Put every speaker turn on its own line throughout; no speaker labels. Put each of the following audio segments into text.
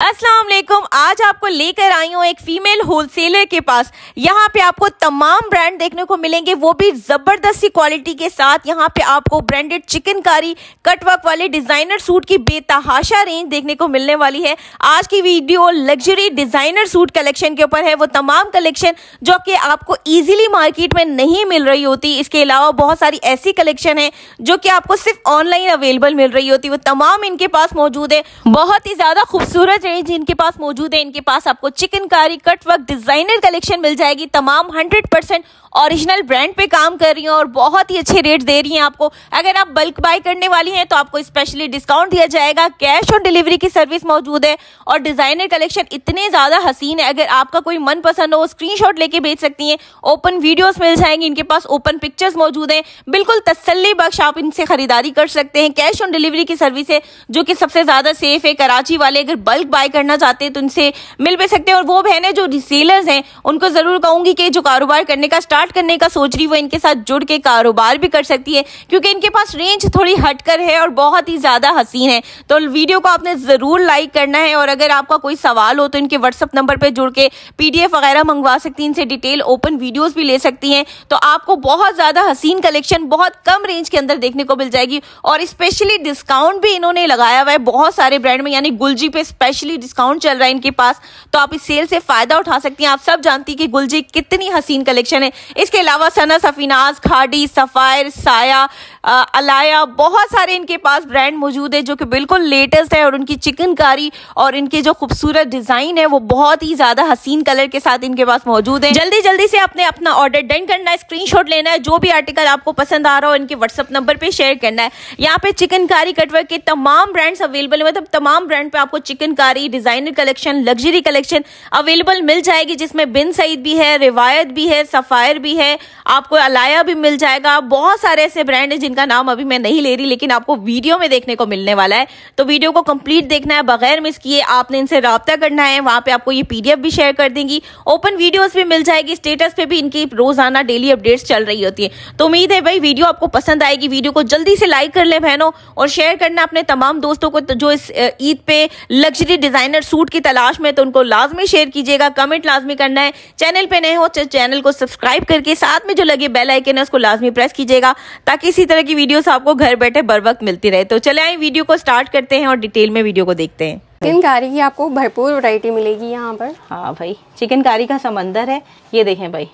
अस्सलाम वालेकुम। आज आपको लेकर आई हूँ एक फीमेल होलसेलर के पास। यहाँ पे आपको तमाम ब्रांड देखने को मिलेंगे, वो भी जबरदस्त सी क्वालिटी के साथ। यहाँ पे आपको ब्रांडेड चिकनकारी कटवर्क वाले डिजाइनर सूट की बेतहाशा रेंज देखने को मिलने वाली है। आज की video luxury designer suit collection के ऊपर है, वो तमाम कलेक्शन जो कि आपको इजीली मार्केट में नहीं मिल रही होती। इसके अलावा बहुत सारी ऐसी कलेक्शन है जो कि आपको सिर्फ ऑनलाइन अवेलेबल मिल रही होती, वो तमाम इनके पास मौजूद है। बहुत ही ज्यादा खूबसूरत रेंज इनके पास मौजूद है। इनके पास आपको चिकनकारी कटवर्क डिजाइनर कलेक्शन मिल जाएगी। तमाम 100% ओरिजिनल ब्रांड पे काम कर रही हैं और बहुत ही अच्छे रेट दे रही हैं आपको। अगर आप बल्क बाय करने वाली हैं तो आपको स्पेशली डिस्काउंट दिया जाएगा। कैश ऑन डिलीवरी की सर्विस मौजूद है और डिजाइनर कलेक्शन इतने ज्यादा हसीन है, अगर आपका कोई मन पसंद हो स्क्रीनशॉट लेके भेज सकती हैं। ओपन वीडियोस मिल जाएंगी, इनके पास ओपन पिक्चर्स मौजूद हैं। बिल्कुल तसल्ली बख्श आप इनसे खरीदारी कर सकते हैं। कैश ऑन डिलीवरी की सर्विस है जो कि सबसे ज्यादा सेफ है। कराची वाले अगर बल्क बाय करना चाहते हैं तो इनसे मिल भी सकते हैं। और वो बहनें जो रिसेलर्स हैं उनको जरूर कहूंगी कि जो कारोबार करने का स्टार्ट करने का सोच रही वो इनके साथ जुड़ के कारोबार भी कर सकती है, क्योंकि इनके पास रेंज थोड़ी हटकर है और बहुत ही ज्यादा हसीन है। तो वीडियो को आपने जरूर लाइक करना है और अगर आपका कोई सवाल हो तो इनके व्हाट्सएप नंबर पे जुड़ के PDF वगैरह मंगवा सकती हैं, इनसे डिटेल ओपन वीडियोस भी ले सकती हैं। तो आपको बहुत ज्यादा हसीन कलेक्शन बहुत कम रेंज के अंदर देखने को मिल जाएगी और स्पेशली डिस्काउंट भी इन्होंने लगाया हुआ है बहुत सारे ब्रांड में, यानी गुलजी पे स्पेशली डिस्काउंट चल रहा है इनके पास। तो आप इस सेल से फायदा उठा सकती हैं। आप सब जानती हैं कि गुलजी कितनी हसीन कलेक्शन है। इसके अलावा सना, सफीनाज, खाड़ी, सफायर, साया, अलाया, बहुत सारे इनके पास ब्रांड मौजूद है जो कि बिल्कुल लेटेस्ट है। और उनकी चिकनकारी और इनके जो खूबसूरत डिजाइन है वो बहुत ही ज्यादा हसीन कलर के साथ इनके पास मौजूद है। जल्दी जल्दी से आपने अपना ऑर्डर डन करना है, स्क्रीनशॉट लेना है, जो भी आर्टिकल आपको पसंद आ रहा हो इनके व्हाट्सएप नंबर पे शेयर करना है। यहाँ पे चिकनकारी कटवर्क के तमाम ब्रांड्स अवेलेबल है, मतलब तमाम ब्रांड पे आपको chikankari designer collection, luxury collection available मिल जाएगी, जिसमें बिन सईद भी है, रिवायत भी है, सफायर भी है, आपको अलाया भी मिल जाएगा। बहुत सारे ऐसे ब्रांड है जिनका नाम अभी मैं नहीं ले रही, लेकिन आपको वीडियो में देखने को मिलने वाला है। तो वीडियो को कंप्लीट देखना है, बगैर मिस किए आपने इनसे राब्ता करना है। वहां पे आपको ये PDF भी शेयर कर देंगी, ओपन वीडियोस भी मिल जाएगी, स्टेटस पे भी इनकी रोजाना डेली अपडेट्स चल रही होती है। तो उम्मीद है भाई वीडियो आपको पसंद आएगी। वीडियो को जल्दी से लाइक कर ले बहनों और शेयर करना अपने तमाम दोस्तों को जो इस ईद पे लग्जरी डिजाइनर सूट की तलाश में, तो उनको लाजमी शेयर कीजिएगा, कमेंट लाजमी करना है। चैनल पे नए हो तो चैनल को सब्सक्राइब करके साथ में जो लगे बेल आइकन है उसको लाजमी प्रेस कीजिएगा, ताकि इसी तरह की वीडियोस आपको घर बैठे बर वक्त मिलती रहे। तो चले आए वीडियो को स्टार्ट करते हैं और डिटेल में वीडियो को देखते हैं।
चिकनकारी की आपको भरपूर वैरायटी मिलेगी यहाँ पर।
हाँ भाई, चिकनकारी का समंदर है। ये देखें भाई,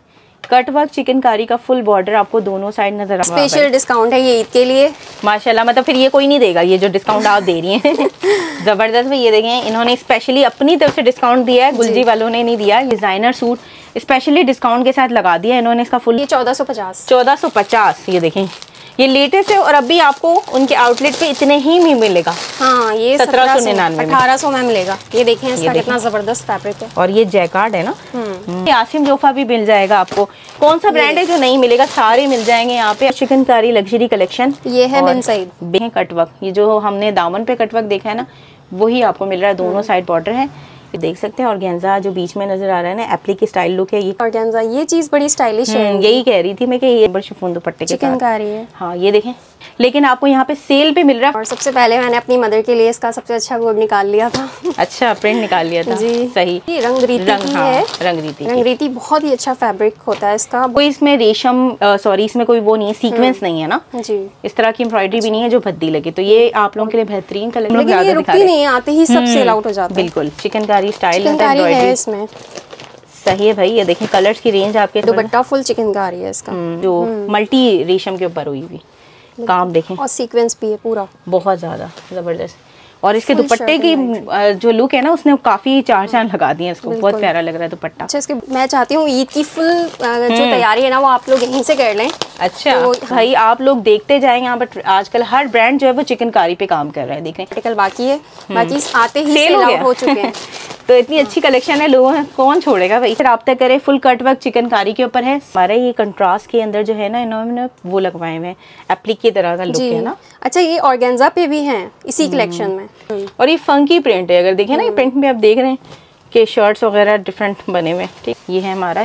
कटवर्क चिकनकारी का फुल बॉर्डर आपको दोनों साइड नजर आ रहा है।
स्पेशल डिस्काउंट है ये ईद के लिए
माशाल्लाह। मतलब फिर ये कोई नहीं देगा ये जो डिस्काउंट आप दे रही हैं। जबरदस्त भाई। ये देखें, इन्होंने स्पेशली अपनी तरफ से डिस्काउंट दिया है, गुलजी वालों ने नहीं दिया। डिजाइनर सूट स्पेशली डिस्काउंट के साथ लगा दिया इन्होंने इसका फुल।
ये 1450
1450। ये देखें, ये लेटेस्ट है और अभी आपको उनके आउटलेट पे इतने ही में मिलेगा।
हाँ, ये
1799
1800 में मिलेगा। ये देखें इसका कितना जबरदस्त फैब्रिक है और
ये जैकार्ड है ना। आसिम जोफा भी मिल जाएगा आपको। कौन सा ब्रांड है जो नहीं मिलेगा, सारे मिल जाएंगे यहाँ पे। चिकनकारी लग्जरी कलेक्शन
ये है बिन सईद
कटवर्क। ये जो हमने दामन पे कटवर्क देखा है ना, वही आपको मिल रहा है। दोनों साइड बॉर्डर है, देख सकते हैं। ऑर्गेन्जा जो बीच में नजर आ रहा है ना, एप्लिक स्टाइल लुक है ये।
ऑर्गेन्जा ये चीज बड़ी स्टाइलिश है।
यही कह रही थी मैं कि ये बड़े शिफॉन दुपट्टे के
चिकनकारी है।
हाँ, ये देखें, लेकिन आपको यहाँ पे सेल पे मिल रहा है।
और सबसे पहले मैंने अपनी मदर के लिए इसका सबसे अच्छा कोड निकाल लिया था।
अच्छा, प्रिंट निकाल लिया था जी। सही।
ये रंगरीती है। रंगरीती बहुत ही अच्छा फैब्रिक होता है इसका।
कोई इसमें रेशम सॉरी इसमें कोई वो नहीं है, सीक्वेंस नहीं है ना
जी,
इस तरह की एम्ब्रॉयडरी भी नहीं है जो भद्दी लगे। तो ये आप लोगों के लिए बेहतरीन कलर।
लेकिन ये रुकती नहीं, आते ही सब सेल आउट हो जाता है।
बिल्कुल चिकनकारी स्टाइल
है इसमें।
सही है भाई। ये देखें, कलर्स की रेंज आपके।
दुपट्टा फुल चिकनकारी है इसका,
जो मल्टी रेशम के ऊपर हुई हुई काम देखें,
और सीक्वेंस भी है पूरा,
बहुत ज्यादा जबरदस्त। और इसके दुपट्टे की जो लुक है ना, उसने काफी चार चांद लगा दिए इसको। बहुत प्यारा लग रहा है दुपट्टा।
अच्छा, इसके मैं चाहती हूँ ईद की फुल जो तैयारी है ना वो आप लोग यहीं से कर लें।
अच्छा तो भाई, आप लोग देखते जाएं। यहाँ पर आजकल हर ब्रांड जो है वो चिकनकारी पे काम कर रहा है। देख रहे हैं,
आर्टिकल बाकी है, बाकी आते ही सेल आउट हो चुके हैं।
तो इतनी अच्छी कलेक्शन है, लोगों कौन छोड़ेगा भाई। राब्ता करे। फुल कटवर्क चिकनकारी के ऊपर है। हमारे ये कंट्रास्ट के अंदर जो है ना, इन्होंने वो लगवाए हुए हैं, एप्लिक की तरह का लुक है ना।
अच्छा, ये ऑर्गेन्जा पे भी हैं इसी कलेक्शन में।
और ये फंकी प्रिंट है। अगर देखें ना, ये प्रिंट में आप देख रहे हैं कि शर्ट्स वगैरह डिफरेंट बने हुए। ठीक, ये है हमारा इसका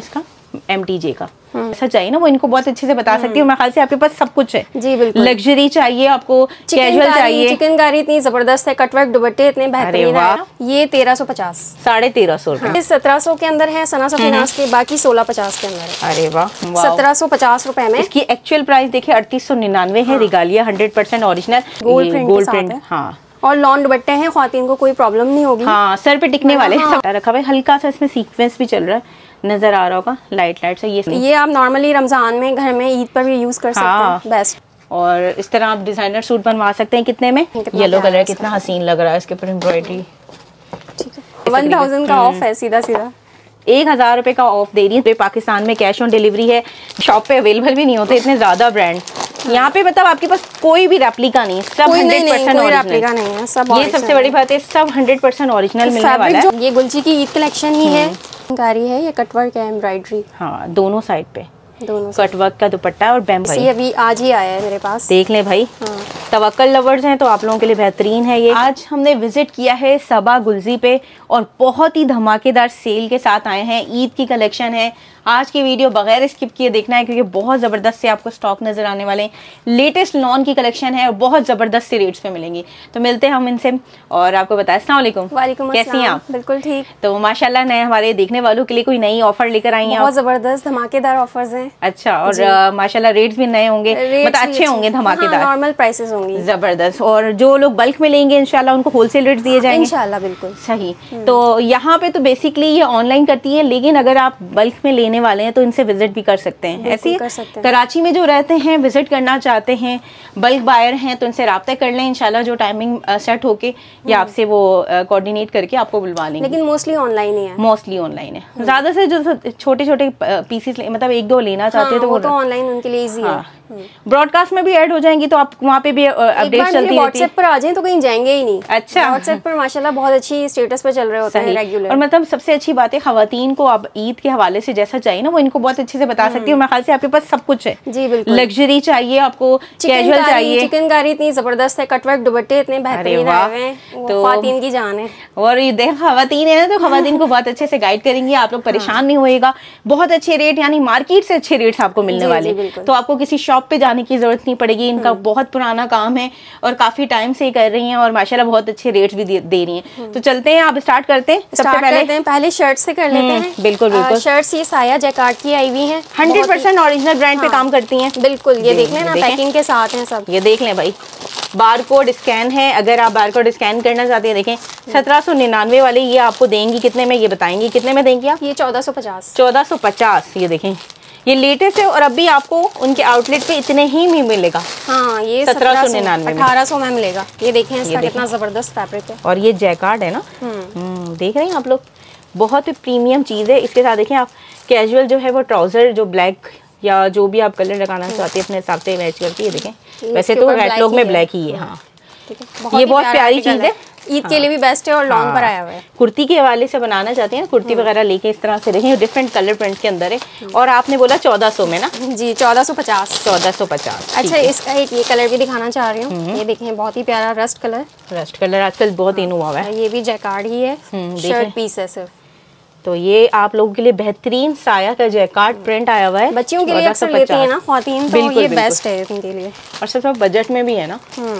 MTJ का ऐसा चाहिए ना, वो इनको बहुत अच्छे से बता सकती हूँ। मेरे ख्याल से आपके पास सब कुछ है।
जी बिल्कुल।
लग्जरी चाहिए आपको, कैजुअल चाहिए।
चिकनकारी इतनी जबरदस्त है, कटवर्क दुपट्टे इतने बेहतरीन है। ये 1350,
1350 रुपए।
1700 के अंदर है सना सफीनाज के, बाकी 1650 के अंदर है।
अरे वाह,
1750 रुपए में।
इसकी एक्चुअल प्राइस देखिए 3899 है। Regalia 100% original
gold print.
हाँ,
और लॉन दुपट्टे हैं, ख्वातीन को कोई प्रॉब्लम नहीं होगी।
हाँ, सर पे टिकने वाले रखा हुआ है। हल्का सा इसमें सीक्वेंस भी चल रहा है, नजर आ रहा होगा लाइट से।
ये आप नॉर्मली रमजान में घर में ईद पर भी यूज कर सकते हैं, बेस्ट।
और इस तरह आप डिजाइनर सूट बनवा सकते हैं। कितने में? येलो कलर कितना हसीन लग रहा है, इसके ऊपर एम्ब्रॉयडरी।
1000 का ऑफ है, सीधा सीधा
1000 रुपए का ऑफ दे रही है। पाकिस्तान में कैश ऑन डिलीवरी है, शॉप पे अवेलेबल भी नहीं होते इतने ज्यादा ब्रांड। यहाँ पे मतलब आपके पास कोई भी रेप्लिका नहीं, सब 100%
रेप्लिका नहीं है, सब
ये सबसे बड़ी बात है, सब 100% ओरिजिनल मिलने वाला है।
ये गुलची की ईद कलेक्शन ही है, कारी है, ये कटवर्क है, एम्ब्रॉयडरी।
हाँ, दोनों साइड पे
दोनों
कटवर्क का दुपट्टा और बैम्बू।
ये अभी आज ही आया है मेरे पास,
देख लें भाई। तवक्कल लवर्स हैं तो आप लोगों के लिए बेहतरीन है ये। आज हमने विजिट किया है सबा गुलजी पे और बहुत ही धमाकेदार सेल के साथ आए हैं। ईद की कलेक्शन है। आज की वीडियो बगैर स्किप किए देखना है क्योंकि बहुत ज़बरदस्त से आपको स्टॉक नजर आने वाले हैं। लेटेस्ट लॉन की कलेक्शन है और बहुत ज़बरदस्त से रेट्स पे मिलेंगी। तो मिलते हैं हम इनसे और आपको बताएं। अस्सलाम वालेकुम।
वालेकुम
कैसी हैं आप?
बिल्कुल ठीक।
तो माशाल्लाह नए हमारे देखने वालों के लिए कोई नई ऑफर लेकर आई हैं?
बहुत ज़बरदस्त धमाकेदार ऑफर्स हैं।
अच्छा, और माशाल्लाह रेट्स भी नए होंगे, मतलब अच्छे होंगे, धमाकेदार,
नॉर्मल प्राइसेस होंगी,
जबरदस्त। और जो लोग बल्क में लेंगे इंशाल्लाह उनको होलसेल रेट्स दिए जाएंगे
इंशाल्लाह। बिल्कुल
सही। तो यहाँ पे तो बेसिकली ये ऑनलाइन करती है, लेकिन अगर आप बल्क में लेने वाले हैं तो इनसे विजिट भी कर सकते हैं। ऐसे कराची में जो रहते हैं, विजिट करना चाहते हैं, बल्क बायर हैं, तो इनसे रब्ता कर लें। इंशाल्लाह जो टाइमिंग सेट होके या आपसे वो कोऑर्डिनेट करके आपको बुलवा लेंगे।
लेकिन मोस्टली ऑनलाइन ही है,
मोस्टली ऑनलाइन है। ज्यादा से जो छोटे छोटे पीसेस मतलब 1-2 लेना चाहते हैं तो वो तो
ऑनलाइन उनके लिए इजी है।
ब्रॉडकास्ट में भी ऐड हो जाएंगी तो आप वहाँ पे भी अपडेट चलती है।
व्हाट्सएप पर आ जाएं तो कहीं जाएंगे ही नहीं।
अच्छा,
व्हाट्सएप पर माशाल्लाह बहुत अच्छी स्टेटस पर चल रहे होते हैं रेगुलर।
और मतलब सबसे अच्छी बात है, खवातीन को आप ईद के हवाले से जैसा चाहिए ना वो इनको बहुत अच्छे से बता सकती हूँ। मेरे ख्याल से आपके पास सब कुछ है।
जी बिल्कुल।
लग्जरी चाहिए आपको, कैजुअल चाहिए।
चिकनकारी इतनी जबरदस्त है, कटवर्क दुपट्टे इतने बेहतरीन आए हैं, तो खवातीन की जान है।
और ये देख खवातीन है ना, तो खवातीन को बहुत अच्छे से गाइड करेंगी, आप लोग परेशान नहीं होएगा। बहुत अच्छे रेट, यानी मार्केट से अच्छे रेट्स आपको मिलने वाले, तो आपको किसी शॉप पे जाने की जरूरत नहीं पड़ेगी। इनका बहुत पुराना काम है और काफी टाइम से कर रही हैं और माशाल्लाह बहुत अच्छे रेट्स भी दे रही हैं। तो चलते हैं, आप स्टार्ट करते हैं। सबसे
पहले शर्ट से कर लेते हैं।
बिल्कुल बिल्कुल।
शर्ट्स ये साया जैकार्ड की आई हुई हैं,
100% ओरिजिनल ब्रांड पे काम करती हैं।
बिल्कुल, ये देख लें ना, पैकिंग के साथ हैं सब।
ये देख लें भाई, बारकोड स्कैन है। अगर आप बारकोड स्कैन करना चाहते हैं, देखें 1799 वाले ये आपको देंगी। कितने में ये बताएंगी, कितने में देंगी आप?
ये 1450।
1450। ये देखें, ये लेटेस्ट है और अभी आपको उनके आउटलेट पे इतने ही में मिलेगा।
हाँ, ये
1799
1800 में मिलेगा। ये देखें, इसका कितना जबरदस्त फैब्रिक है।
और ये जैकार्ड है ना, देख रहे हैं आप लोग, बहुत ही प्रीमियम चीज है। इसके साथ देखें आप कैजुअल जो है वो ट्राउजर जो ब्लैक या जो भी आप कलर लगाना चाहते हैं अपने हिसाब से मैच करती है। देखें, वैसे तो कैटलॉग में ब्लैक ही है। हाँ, ये बहुत प्यारी चीज है,
ईद के लिए भी बेस्ट है और लॉन्ग पर आया हुआ है।
कुर्ती के हवाले से बनाना चाहते हैं, कुर्ती वगैरह लेके इस तरह से देखें, डिफरेंट कलर प्रिंट के अंदर है। और आपने बोला 1400 में ना?
जी, 1450।
1450।
अच्छा, इसका एक ये कलर भी दिखाना चाह रही हूँ। ये देखें, बहुत ही प्यारा रस्ट कलर।
रस्ट कलर आजकल बहुत इन हुआ है।
ये भी जैकार्ड ही है, शर्ट पीस है सिर्फ।
तो ये आप लोगों के लिए बेहतरीन साया का जैकार्ड प्रिंट आया हुआ है।
बच्चियों के लिए अक्सर लेती है ना ख्वातीन, तो ये बेस्ट है इनके लिए।
और सब बजट में भी है ना,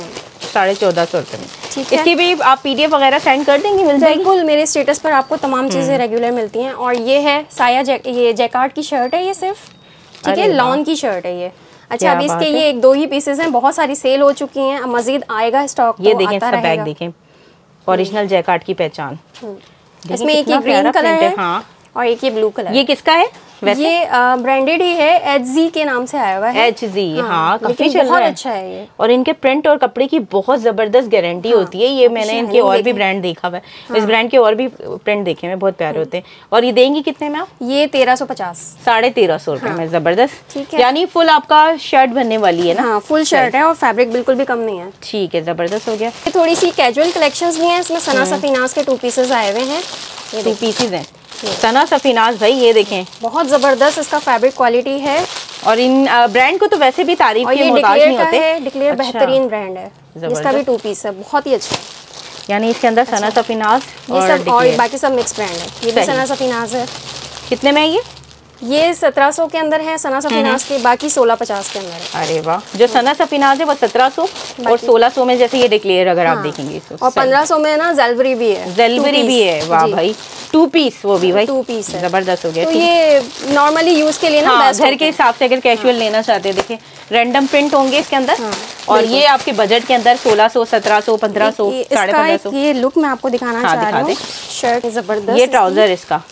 1450 रुपये में।
ठीक है,
इसकी भी आप PDF वगैरह सेंड कर देंगे, मिल जाएगी।
बिल्कुल, मेरे स्टेटस पर आपको तमाम चीज़ें रेगुलर मिलती हैं। और ये है साया ये जैकार्ड की शर्ट है, ये सिर्फ ठीक है, लॉन की शर्ट है ये। अच्छा, अभी इसके ये 1-2 ही पीसेस हैं, बहुत सारी सेल हो चुकी हैं, अब मजीद आएगा स्टॉक।
ये देखें, इसका बैग देखें, ओरिजिनल जैकार्ड की पहचान।
इसमें एक ये ग्रीन कलर है, हाँ, और एक ये ब्लू कलर।
ये किसका है वैसे?
ये ब्रांडेड ही है, HZ के नाम से आया हुआ है।
HZ, हाँ, काफी चल रहा है,
बहुत अच्छा है ये।
और इनके प्रिंट और कपड़े की बहुत जबरदस्त गारंटी होती है। ये मैंने इनके और भी ब्रांड देखा हुआ है, इस ब्रांड के और भी प्रिंट देखे हुए, बहुत प्यारे होते हैं। और ये देंगी कितने में आप?
ये 1350।
1350 रुपए में, जबरदस्त।
ठीक है,
यानी फुल आपका शर्ट बनने वाली है ना?
हाँ, फुल शर्ट है और फैब्रिक बिल्कुल भी कम नहीं है।
ठीक है, जबरदस्त हो गया।
थोड़ी सी कैजुअल कलेक्शंस भी हैं, इसमें सना सफीनाज के 2 पीसेस आए हुए हैं।
ये 2 पीसेस हैं सना सफीनाज भाई, ये देखें,
बहुत जबरदस्त इसका फैब्रिक क्वालिटी है।
और इन ब्रांड को तो वैसे भी तारीफ के मोहताज नहीं होते।
डिक्लेयर बेहतरीन ब्रांड है, इसका भी 2 पीस है, बहुत ही अच्छा।
यानी इसके अंदर सना सफीनाज
और बाकी सब मिक्स ब्रांड है। ये भी सना सफीनाज है।
कितने में है ये?
ये 1700 के अंदर है सना सफीनाज के, बाकी 1650 के अंदर है।
अरे वाह, जो सना सफीनाज है वो 1700 और 1600 में जैसे ये डिक्लेयर अगर आप देखेंगे इसको।
और 1500 में ना जेलबरी भी है,
जेलबरी भी है। वाह भाई, 2 पीस, वो भी भाई
2 पीस है,
जबरदस्त हो गया।
तो ये नॉर्मली यूज के लिए ना बेस्ट,
घर के हिसाब से अगर कैजुअल लेना चाहते हैं, देखिए रैंडम प्रिंट होंगे इसके अंदर। और ये आपके बजट के अंदर 1600, 1700, 1500, 1550।
ये लुक मैं आपको दिखाना चाह रही हूँ। शर्ट जबरदस्त,
ये ट्राउजर इसका,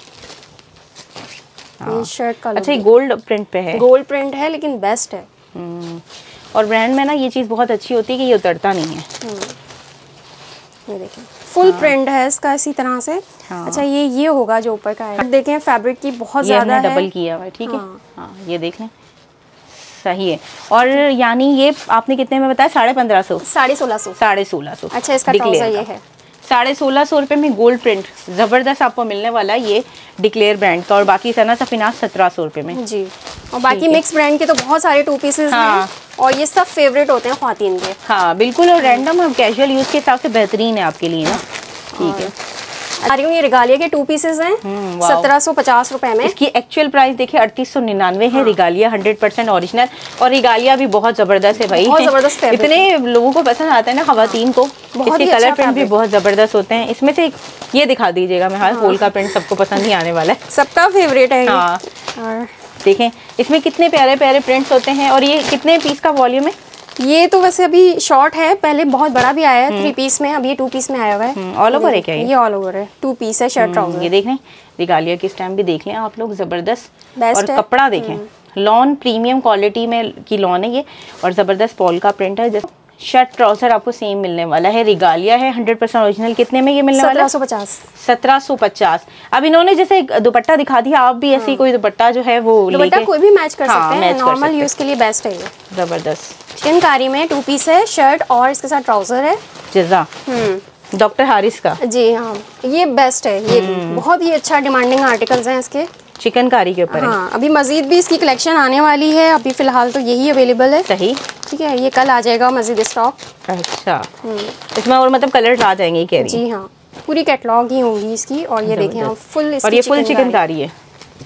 ये शर्ट का
अच्छा ये गोल्ड प्रिंट पे है,
गोल्ड प्रिंट है लेकिन बेस्ट है।
और ब्रांड में ना ये चीज़ बहुत अच्छी होती है कि ये उतरता नहीं है।
ये देखिए फुल प्रिंट है इसका इसी तरह से। अच्छा ये होगा जो ऊपर का है, देखें फैब्रिक की बहुत ज्यादा है,
डबल किया हुआ है। ठीक है, हाँ ये देख लें, सही है। और यानी ये आपने कितने में बताया? 1550,
1650,
1650।
अच्छा इसका ट्राउजर ये है
1650 रुपये में गोल्ड प्रिंट जबरदस्त आपको मिलने वाला है ये डिक्लेयर ब्रांड का। और बाकी सना सफीनाज 1700 रुपये में
जी। और बाकी मिक्स ब्रांड के तो बहुत सारे 2 पीसेस हैं और ये सब फेवरेट होते हैं ख्वातीन के।
हाँ बिल्कुल, और रैंडम हम कैजुअल यूज के हिसाब से बेहतरीन है आपके लिए ना। ठीक है,
आ रही हूँ, ये रिगालिया के 2 पीसेस हैं 1750 रुपए में।
इसकी एक्चुअल प्राइस देखिए 3899 है। रिगालिया 100% ओरिजिनल, और रिगालिया भी बहुत जबरदस्त है भाई,
बहुत जबरदस्त फैब्रिक,
इतने लोगों को पसंद आता है ना खवातीन को। इसके कलर प्रिंट भी बहुत जबरदस्त होते हैं। इसमें से ये दिखा दीजिएगा, मैं फूल का प्रिंट सबको पसंद ही आने वाला है,
सबका फेवरेट है।
हाँ देखें इसमें कितने प्यारे प्यारे प्रिंट्स होते हैं। और ये कितने पीस का वॉल्यूम है?
ये तो वैसे अभी शॉर्ट है, पहले बहुत बड़ा भी आया है 3 पीस में, अब ये 2 पीस में आया हुआ है।
ऑल ओवर है क्या ये?
ऑल ओवर है, 2 पीस है शर्ट ट्राउजर।
ये देख लें, रिगालिया की स्टैम्प भी देख लें आप लोग, जबरदस्त।
बेस्ट
और कपड़ा देखें, लॉन प्रीमियम क्वालिटी में की लॉन है ये, और जबरदस्त पॉल का प्रिंट है। जैसे शर्ट ट्राउजर आपको सेम मिलने वाला है, रिगालिया है 100% ओरिजिनल। कितने में ये मिलने वाला है?
1750,
1750। अब इन्होंने जैसे दुपट्टा दिखा दिया, आप भी ऐसी कोई दुपट्टा जो है वो
दुपट्टा कोई भी मैच कर सकते हैं, नॉर्मल यूज के लिए बेस्ट है ये।
जबरदस्त
चिकनकारी में 2 पीस है शर्ट और इसके साथ ट्राउजर है।
जज़ा डॉक्टर हारिस का,
जी हाँ ये बेस्ट है, ये बहुत ही अच्छा डिमांडिंग आर्टिकल्स हैं इसके, चिकनकारी के ऊपर। हाँ अभी मजीद भी इसकी कलेक्शन आने वाली है, अभी फिलहाल तो यही अवेलेबल है।
सही,
ठीक है, ये कल आ जाएगा मजीद स्टॉक।
अच्छा इसमें और मतलब कलर्स आ जाएंगे कह रही?
जी हाँ, पूरी कैटलॉग ही होगी इसकी। और ये देखें आप फुल,
और ये फुल चिकनकारी है।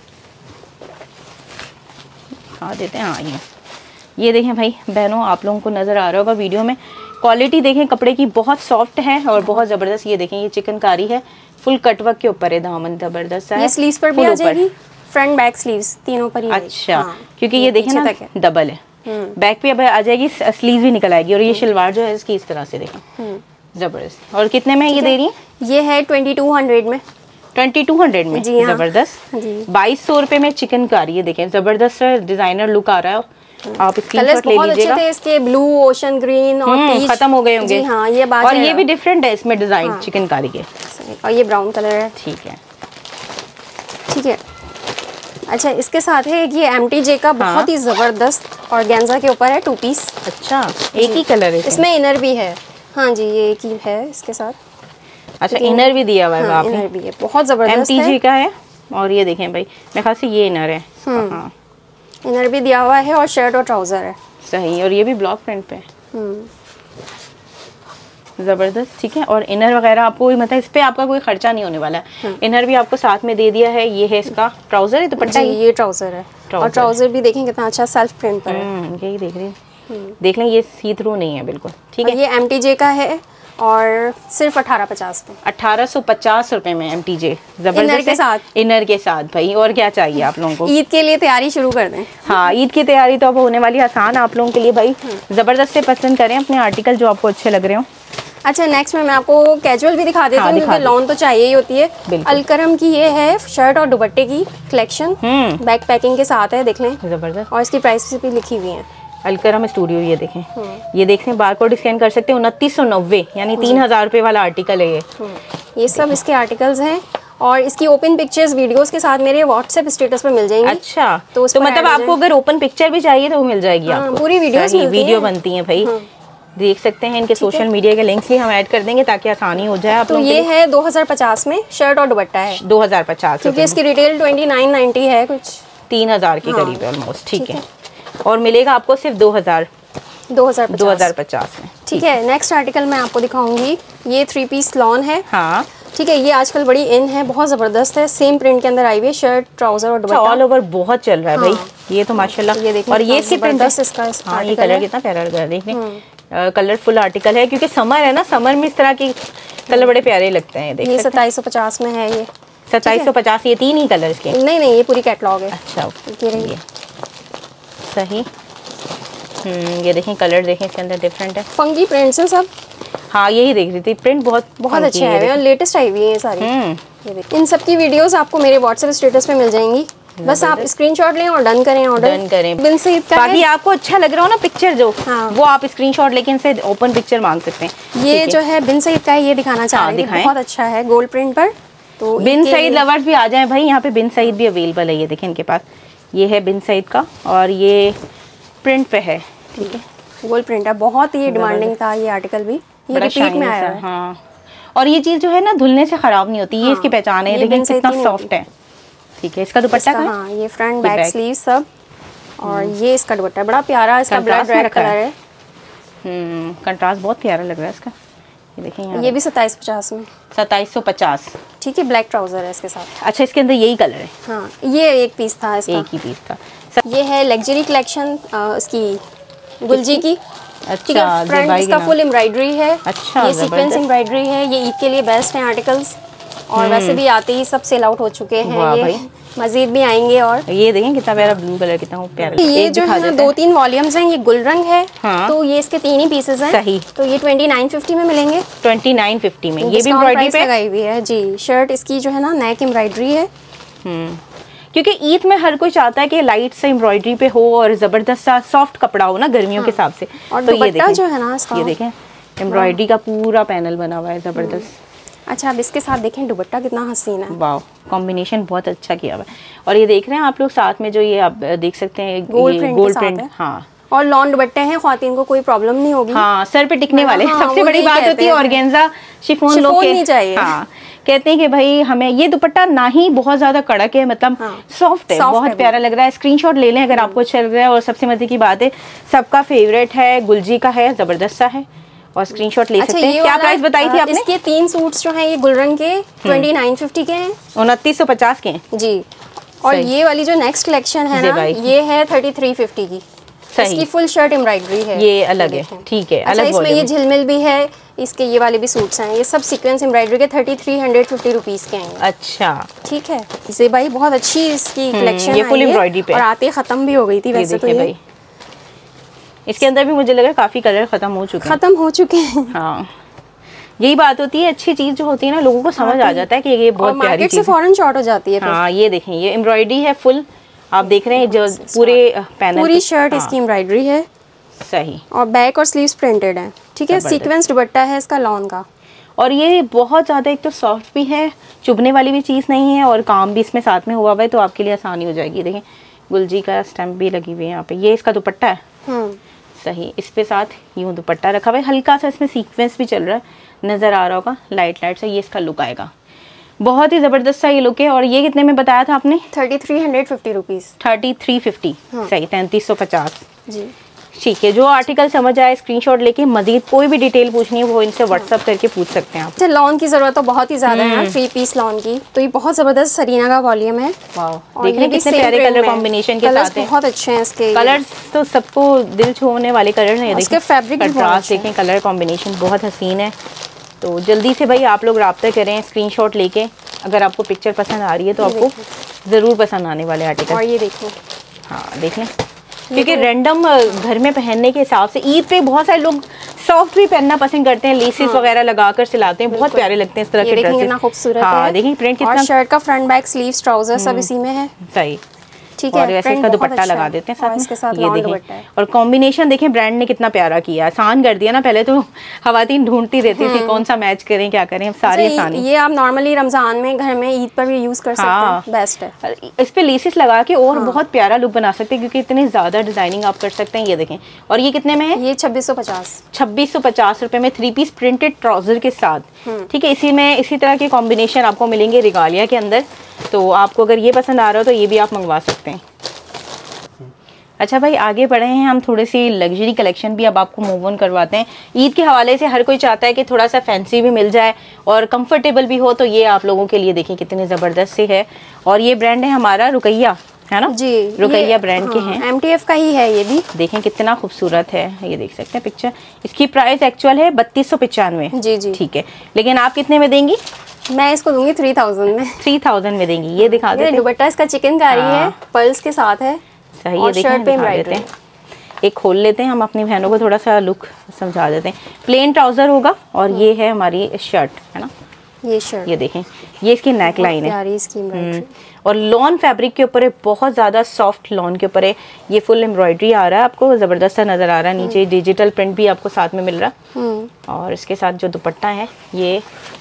हाँ देते हैं, हाँ ये देखें भाई बहनों, आप लोगों को नज़र आ रहा होगा वीडियो में, क्वालिटी देखें कपड़े की, बहुत सॉफ्ट है और बहुत ज़बरदस्त। ये देखें ये चिकनकारी है, फुल कटवर्क के ऊपर है, दामन जबरदस्त है।
ये स्लीव्स पर भी आ जाएगी, फ्रंट बैक स्लीव्स तीनों पर ही।
अच्छा क्योंकि ये देखें ना डबल है, बैक पे अब आ जाएगी, स्लीव भी निकल आएगी। और ये शलवार जो है इसकी इस तरह से देखें, जबरदस्त। और कितने में ये दे रही है?
ये है 2200 में,
2200 में। जबरदस्त, 2200 रुपए में चिकनकारी। ये देखें जबरदस्त डिजाइनर लुक आ रहा है। आप
कलर्स बहुत अच्छे थे इसके, ब्लू, ओशन ग्रीन और पीच
खत्म हो गए होंगे।
हाँ ये बात
और ये भी डिफरेंट है इसमें डिजाइन चिकनकारी के।
और ये ब्राउन कलर है।
ठीक है,
ठीक है। अच्छा इसके साथ है ये MTJ का बहुत ही जबरदस्त ऑर्गेन्जा के ऊपर है 2 पीस।
अच्छा एक ही कलर है
इसमें इनर भी है? हाँ जी ये एक ही है इसके साथ।
अच्छा इनर भी दिया हुआ है आपने?
इनर भी है, बहुत जबरदस्त है,
MTJ का है। और ये देखें भाई, मेरे ख्याल से ये इनर है। हाँ
इनर भी दिया हुआ है और शर्ट और ट्राउजर है।
सही, और ये भी ब्लॉक प्रिंट पे जबरदस्त। ठीक है, और इनर वगैरह आपको मतलब इस पे आपका कोई खर्चा नहीं होने वाला है। इनर भी आपको साथ में दे दिया है। ये है इसका ट्राउजर है, दुपट्टा
ये ट्राउजर है। और ट्राउजर भी देखें कितना अच्छा सेल्फ प्रिंट पर है।
यही देख रही हैं, देख लें ये सी थ्रू नहीं है बिल्कुल। ठीक है,
ये MTJ का है और सिर्फ 1850 में,
1850 रुपए में MTJ जबरदस्त
इनर के साथ।
इनर के साथ भाई, और क्या चाहिए आप लोगों को?
ईद के लिए तैयारी शुरू कर दें।
हाँ ईद की तैयारी तो अब होने वाली आसान आप लोगों के लिए भाई। जबरदस्त से पसंद करें अपने आर्टिकल जो आपको अच्छे लग रहे हो।
अच्छा नेक्स्ट में मैं आपको कैजुअल भी दिखा देती हूँ, क्योंकि लॉन तो चाहिए ही होती है। अलकरम की ये है शर्ट और दुपट्टे की कलेक्शन, बैक पैकिंग के साथ है, देख लें जबरदस्त। और इसकी प्राइस भी लिखी हुई है,
अलकरम स्टूडियो। ये देखें, ये देखें बारकोड स्कैन कर सकते हैं। 2990 यानी 3000 रुपए वाला आर्टिकल है
ये सब इसके आर्टिकल्स हैं। और इसकी ओपन पिक्चर्स वीडियोस के साथ मेरे व्हाट्सएप स्टेटस पे मिल जाएंगी।
अच्छा तो मतलब आपको अगर ओपन पिक्चर भी चाहिए तो वो मिल जाएगी आपको।
पूरी वीडियो
बनती है भाई, देख सकते हैं। इनके सोशल मीडिया के लिंक्स भी हम ऐड कर देंगे ताकि आसानी हो जाए।
तो ये है 2050 में, शर्ट और दुपट्टा है
2050,
क्योंकि इसकी रिटेल 2990 है, कुछ
3000 के करीब है ऑलमोस्ट। ठीक है, और मिलेगा आपको सिर्फ 2050 में।
ठीक है, नेक्स्ट आर्टिकल मैं आपको दिखाऊंगी। ये 3 पीस लॉन है।
हाँ
ठीक है, ये आजकल बड़ी इन है, बहुत जबरदस्त है, सेम प्रिंट के अंदर आई हुई है, शर्ट ट्राउजर और दुपट्टा
ऑल ओवर बहुत चल रहा है भाई। ये तो माशाल्लाह,
ये देखिए,
और ये इसकी प्रिंट
इसका
हाँ, ये कलर कितना प्यारा लग रहा है, देखिए कलरफुल आर्टिकल है, क्योंकि समर है ना, समर में इस तरह के कलर बड़े प्यारे लगते हैं।
ये 2750 में है, ये
2750, ये 3 ही कलर इसके?
नहीं, ये पूरी कैटलॉग है।
अच्छा, ये सही। ये देखें कलर, देखें इसके अंदर डिफरेंट है,
फंगी प्रिंट्स हैं सब।
हाँ, यही देख रही थी, प्रिंट बहुत
अच्छे हैं और लेटेस्ट आई हुई है ये सारी। ये देखिए, इन सब की वीडियोस आपको मेरे व्हाट्सएप स्टेटस पे मिल जाएंगी, बस आप स्क्रीनशॉट लें और डन करें ऑर्डर।
डन करें।
बिन सईद का
बाकी आपको अच्छा लग रहा हो ना पिक्चर जो,
हाँ,
वो आप स्क्रीनशॉट लेके इनसे ओपन पिक्चर मांग सकते हैं।
ये जो है बिन सईद का है, ये दिखाना चाह रही हूं, बहुत अच्छा है गोल्ड प्रिंट पर। तो
बिन सईद लवर्स भी आ जाएं भाई, यहाँ पे बिन सईद भी अवेलेबल है। ये देखें इनके पास, ये है बिन सईद का और ये प्रिंट पे है। ठीक है,
गोल्ड प्रिंट है, बहुत ही डिमांडिंग था ये आर्टिकल भी, ये रिपीट में आया है।
हाँ, और ये चीज जो है ना धुलने से खराब नहीं होती, ये इसकी पहचान है। देखिए कितना सॉफ्ट है। ठीक है, इसका दुपट्टा का,
हाँ, ये फ्रंट बैक स्लीव सब, और ये इसका दुपट्टा बड़ा प्यारा है, इसका ब्लैक रेड कलर है।
कंट्रास्ट बहुत प्यारा लग रहा है इसका। ये देखें यहाँ,
ये भी 2750 में,
2750।
ठीक है, ब्लैक ट्राउजर है इसके साथ।
अच्छा, इसके अंदर यही कलर है?
हाँ, ये एक पीस था इसका,
एक ही पीस था।
ये है लग्जरी कलेक्शन इसकी गुलजी की। ठीक है,
अच्छा,
फ्रंट इसका फुल एम्ब्रॉयडरी है।
अच्छा,
ये सीक्वेंस एम्ब्रॉयडरी है, ये ईद के लिए बेस्ट है आर्टिकल्स, और वैसे भी आते ही सब सेल आउट हो चुके हैं, ये मजीद भी आएंगे। और
ये देखें कितना प्यारा ब्लू कलर, कितना प्यारा।
ये जो है 2-3 वॉल्यूम्स हैं, ये गुलरंग है।
हाँ,
तो ये इसके 3 ही पीसेस हैं।
सही।
तो ये 2950 में मिलेंगे।
2950 में, ये भी एम्ब्रॉयडरी पे
लगाई हुई है जी। शर्ट इसकी जो है ना नेक एम्ब्रॉयडरी है।
क्योंकि ईद में हर कोई चाहता है कि लाइट से एम्ब्रॉयडरी पे हो और जबरदस्त सा सॉफ्ट कपड़ा हो ना गर्मियों के हिसाब से।
और
तो ये देखें
जो है ना इसका,
ये देखें एम्ब्रॉयडरी का पूरा पैनल बना हुआ है, जबरदस्त।
अच्छा, अब इसके साथ देखें दुपट्टा कितना हसीन है।
वाह, कॉम्बिनेशन बहुत अच्छा किया हुआ है। और ये देख रहे हैं आप लोग साथ में जो ये आप देख सकते हैं गोल्ड प्रिंट। हाँ,
और लॉन दुपट्टे हैं, ख्वातीन को कोई प्रॉब्लम नहीं होगी।
हाँ, सर पे टिकने वाले।
हाँ,
सबसे बड़ी बात होती है ऑर्गेन्जा शिफॉन लोग
नहीं चाहिए।
हाँ, कहते हैं कि भाई हमें ये दुपट्टा ना ही बहुत ज्यादा कड़क है, मतलब सॉफ्ट है, बहुत प्यारा लग रहा है। स्क्रीनशॉट ले लें अगर आपको अच्छा लग रहा है। और सबसे मजे की बात है, सबका फेवरेट है, गुलजी का है, जबरदस्त सा है, और स्क्रीनशॉट ले सकते हैं। क्या प्राइस बताई थी आपने?
इसके 3 सूट्स जो हैं ये गुलरंग के 2950 के हैं,
2950 के हैं
जी। और ये वाली जो नेक्स्ट कलेक्शन है ना, ये है 3350 की। इसकी फुल शर्ट एम्ब्रॉयडरी है, ये अलग है। ठीक है, अलग। इसमें ये झिलमिल भी है, इसके ये वाले भी सूट्स हैं, ये सब सीक्वेंस एम्ब्रॉयडरी के 3350 रुपीस के हैं।
अच्छा, ठीक है।
इसे भाई बहुत अच्छी इसकी कलेक्शन
ये फुल एम्ब्रॉयडरी पे,
और आते खत्म भी हो गई थी वैसे तो ये भाई।
इसके अंदर भी मुझे लग रहा है काफी कलर खत्म हो चुके हैं। हाँ, यही बात होती है, अच्छी चीज जो होती है ना, लोगों को समझ आ जाता है कि ये बहुत प्यारी चीज है,
फौरन शॉर्ट हो जाती है।
हाँ, ये देखें, ये एम्ब्रॉयडरी है फुल, आप देख रहे हैं जो पूरे पैनल,
पूरी शर्ट इसकी एम्ब्रॉयडरी है।
सही।
और बैक और स्लीव्स प्रिंटेड है। ठीक है, सीक्वेंस दुपट्टा है इसका लॉन का।
और ये बहुत ज़्यादा एक तो सॉफ्ट भी है, चुभने वाली भी चीज़ नहीं है, और काम भी इसमें साथ में हुआ हुआ है, तो आपके लिए आसानी हो जाएगी। देखें गुलजी का स्टैम्प भी लगी हुई है यहाँ पे। ये इसका दुपट्टा है। सही, इस पे साथ यूँ दुपट्टा रखा हुआ है, हल्का सा इसमें सीक्वेंस भी चल रहा है, नज़र आ रहा होगा लाइट लाइट से। ये इसका लुक आएगा, बहुत ही ज़बरदस्त सा ये लुक है। और ये कितने में बताया था आपने?
3350 रुपीज़।
3350। सही, 3350
जी।
ठीक है, जो आर्टिकल समझ आए स्क्रीनशॉट लेके मजीद कोई भी डिटेल पूछनी है वो इनसे व्हाट्सअप करके पूछ सकते हैं आप।
अच्छा, लॉन की जरूरत तो बहुत ही ज्यादा है, 3 पीस लॉन की। तो ये बहुत जबरदस्त सरीना का वॉल्यूम है।
वाओ, देख रहे हैं कितने प्यारे कलर कॉम्बिनेशन के साथ हैं,
बहुत अच्छे हैं इसके
कलर्स, तो सबको दिल छूने वाले कलर हैं।
देखिए फैब्रिक
कंट्रास्ट देखें, कलर कॉम्बिनेशन बहुत हसीन है। तो जल्दी से भाई आप लोग रब्ता करें स्क्रीनशॉट लेके, अगर आपको पिक्चर पसंद आ रही है तो आपको ज़रूर पसंद आने वाले आर्टिकल।
और ये देखो,
हाँ देख लें, क्योंकि रैंडम घर में पहनने के हिसाब से ईद पे बहुत सारे लोग सॉफ्ट भी पहनना पसंद करते हैं, लेसेस वगैरह लगाकर सिलाते हैं, बहुत प्यारे लगते हैं इस तरह के ड्रेसेस।
कितना खूबसूरत है।
हाँ देखिए प्रिंट कितना,
और शर्ट का फ्रंट बैक स्लीव्स ट्राउजर सब इसी में है।
सही,
ठीक है।
और वैसे इसका दुपट्टा लगा देते हैं साथ में, ये देखें। और कॉम्बिनेशन देखें, ब्रांड ने कितना प्यारा किया, आसान कर दिया ना। पहले तो खवातीन ढूंढती रहती थी कौन सा मैच करें, क्या करें, सारी आसानी।
ये आप नॉर्मली रमजान में घर में ईद पर भी यूज कर सकते हैं, बेस्ट है।
इस पे लेसेस लगा के और बहुत प्यारा लुक बना सकते हैं, क्योंकि इतनी ज्यादा डिजाइनिंग आप कर सकते हैं। ये देखें, और ये कितने में है?
ये 2650।
2650 रुपए में 3 पीस प्रिंटेड ट्राउजर के साथ। ठीक है, इसी में इसी तरह के कॉम्बिनेशन आपको मिलेंगे रिगालिया के अंदर। तो आपको अगर ये पसंद आ रहा हो तो ये भी आप मंगवा सकते हैं। अच्छा भाई, आगे बढ़े हैं हम, थोड़े सी लग्जरी कलेक्शन भी अब आपको मूव ऑन करवाते हैं। ईद के हवाले से हर कोई चाहता है कि थोड़ा सा फैंसी भी मिल जाए और कंफर्टेबल भी हो, तो ये आप लोगों के लिए देखिए कितनी ज़बरदस्त सी है। और ये ब्रांड है हमारा रुकैया, है ना
जी,
रुकैया ब्रांड के हैं।
MTF का ही है ये भी।
देखें कितना खूबसूरत है, ये देख सकते हैं पिक्चर। इसकी प्राइस एक्चुअल है 3295।
जी जी
ठीक है, लेकिन आप कितने में देंगी?
मैं इसको दूंगी 3000 में।
3000 में देंगी। ये दिखा देते हैं,
दुपट्टा इसका चिकनकारी है, पर्ल्स के साथ है।
सही, ये देखें, दिखा देते हैं। एक खोल लेते हैं, हम अपनी बहनों को थोड़ा सा लुक समझा देते हैं। प्लेन ट्राउजर होगा और ये है हमारी शर्ट, है ना,
ये शर्ट,
ये देखें, ये इसकी नेक लाइन है
इसकी
और लॉन फैब्रिक के ऊपर है, बहुत ज़्यादा सॉफ्ट लॉन के ऊपर है। ये फुल एम्ब्रॉयडरी आ रहा है, आपको ज़बरदस्त सा नज़र आ रहा है। नीचे डिजिटल प्रिंट भी आपको साथ में मिल रहा है। और इसके साथ जो दुपट्टा है ये,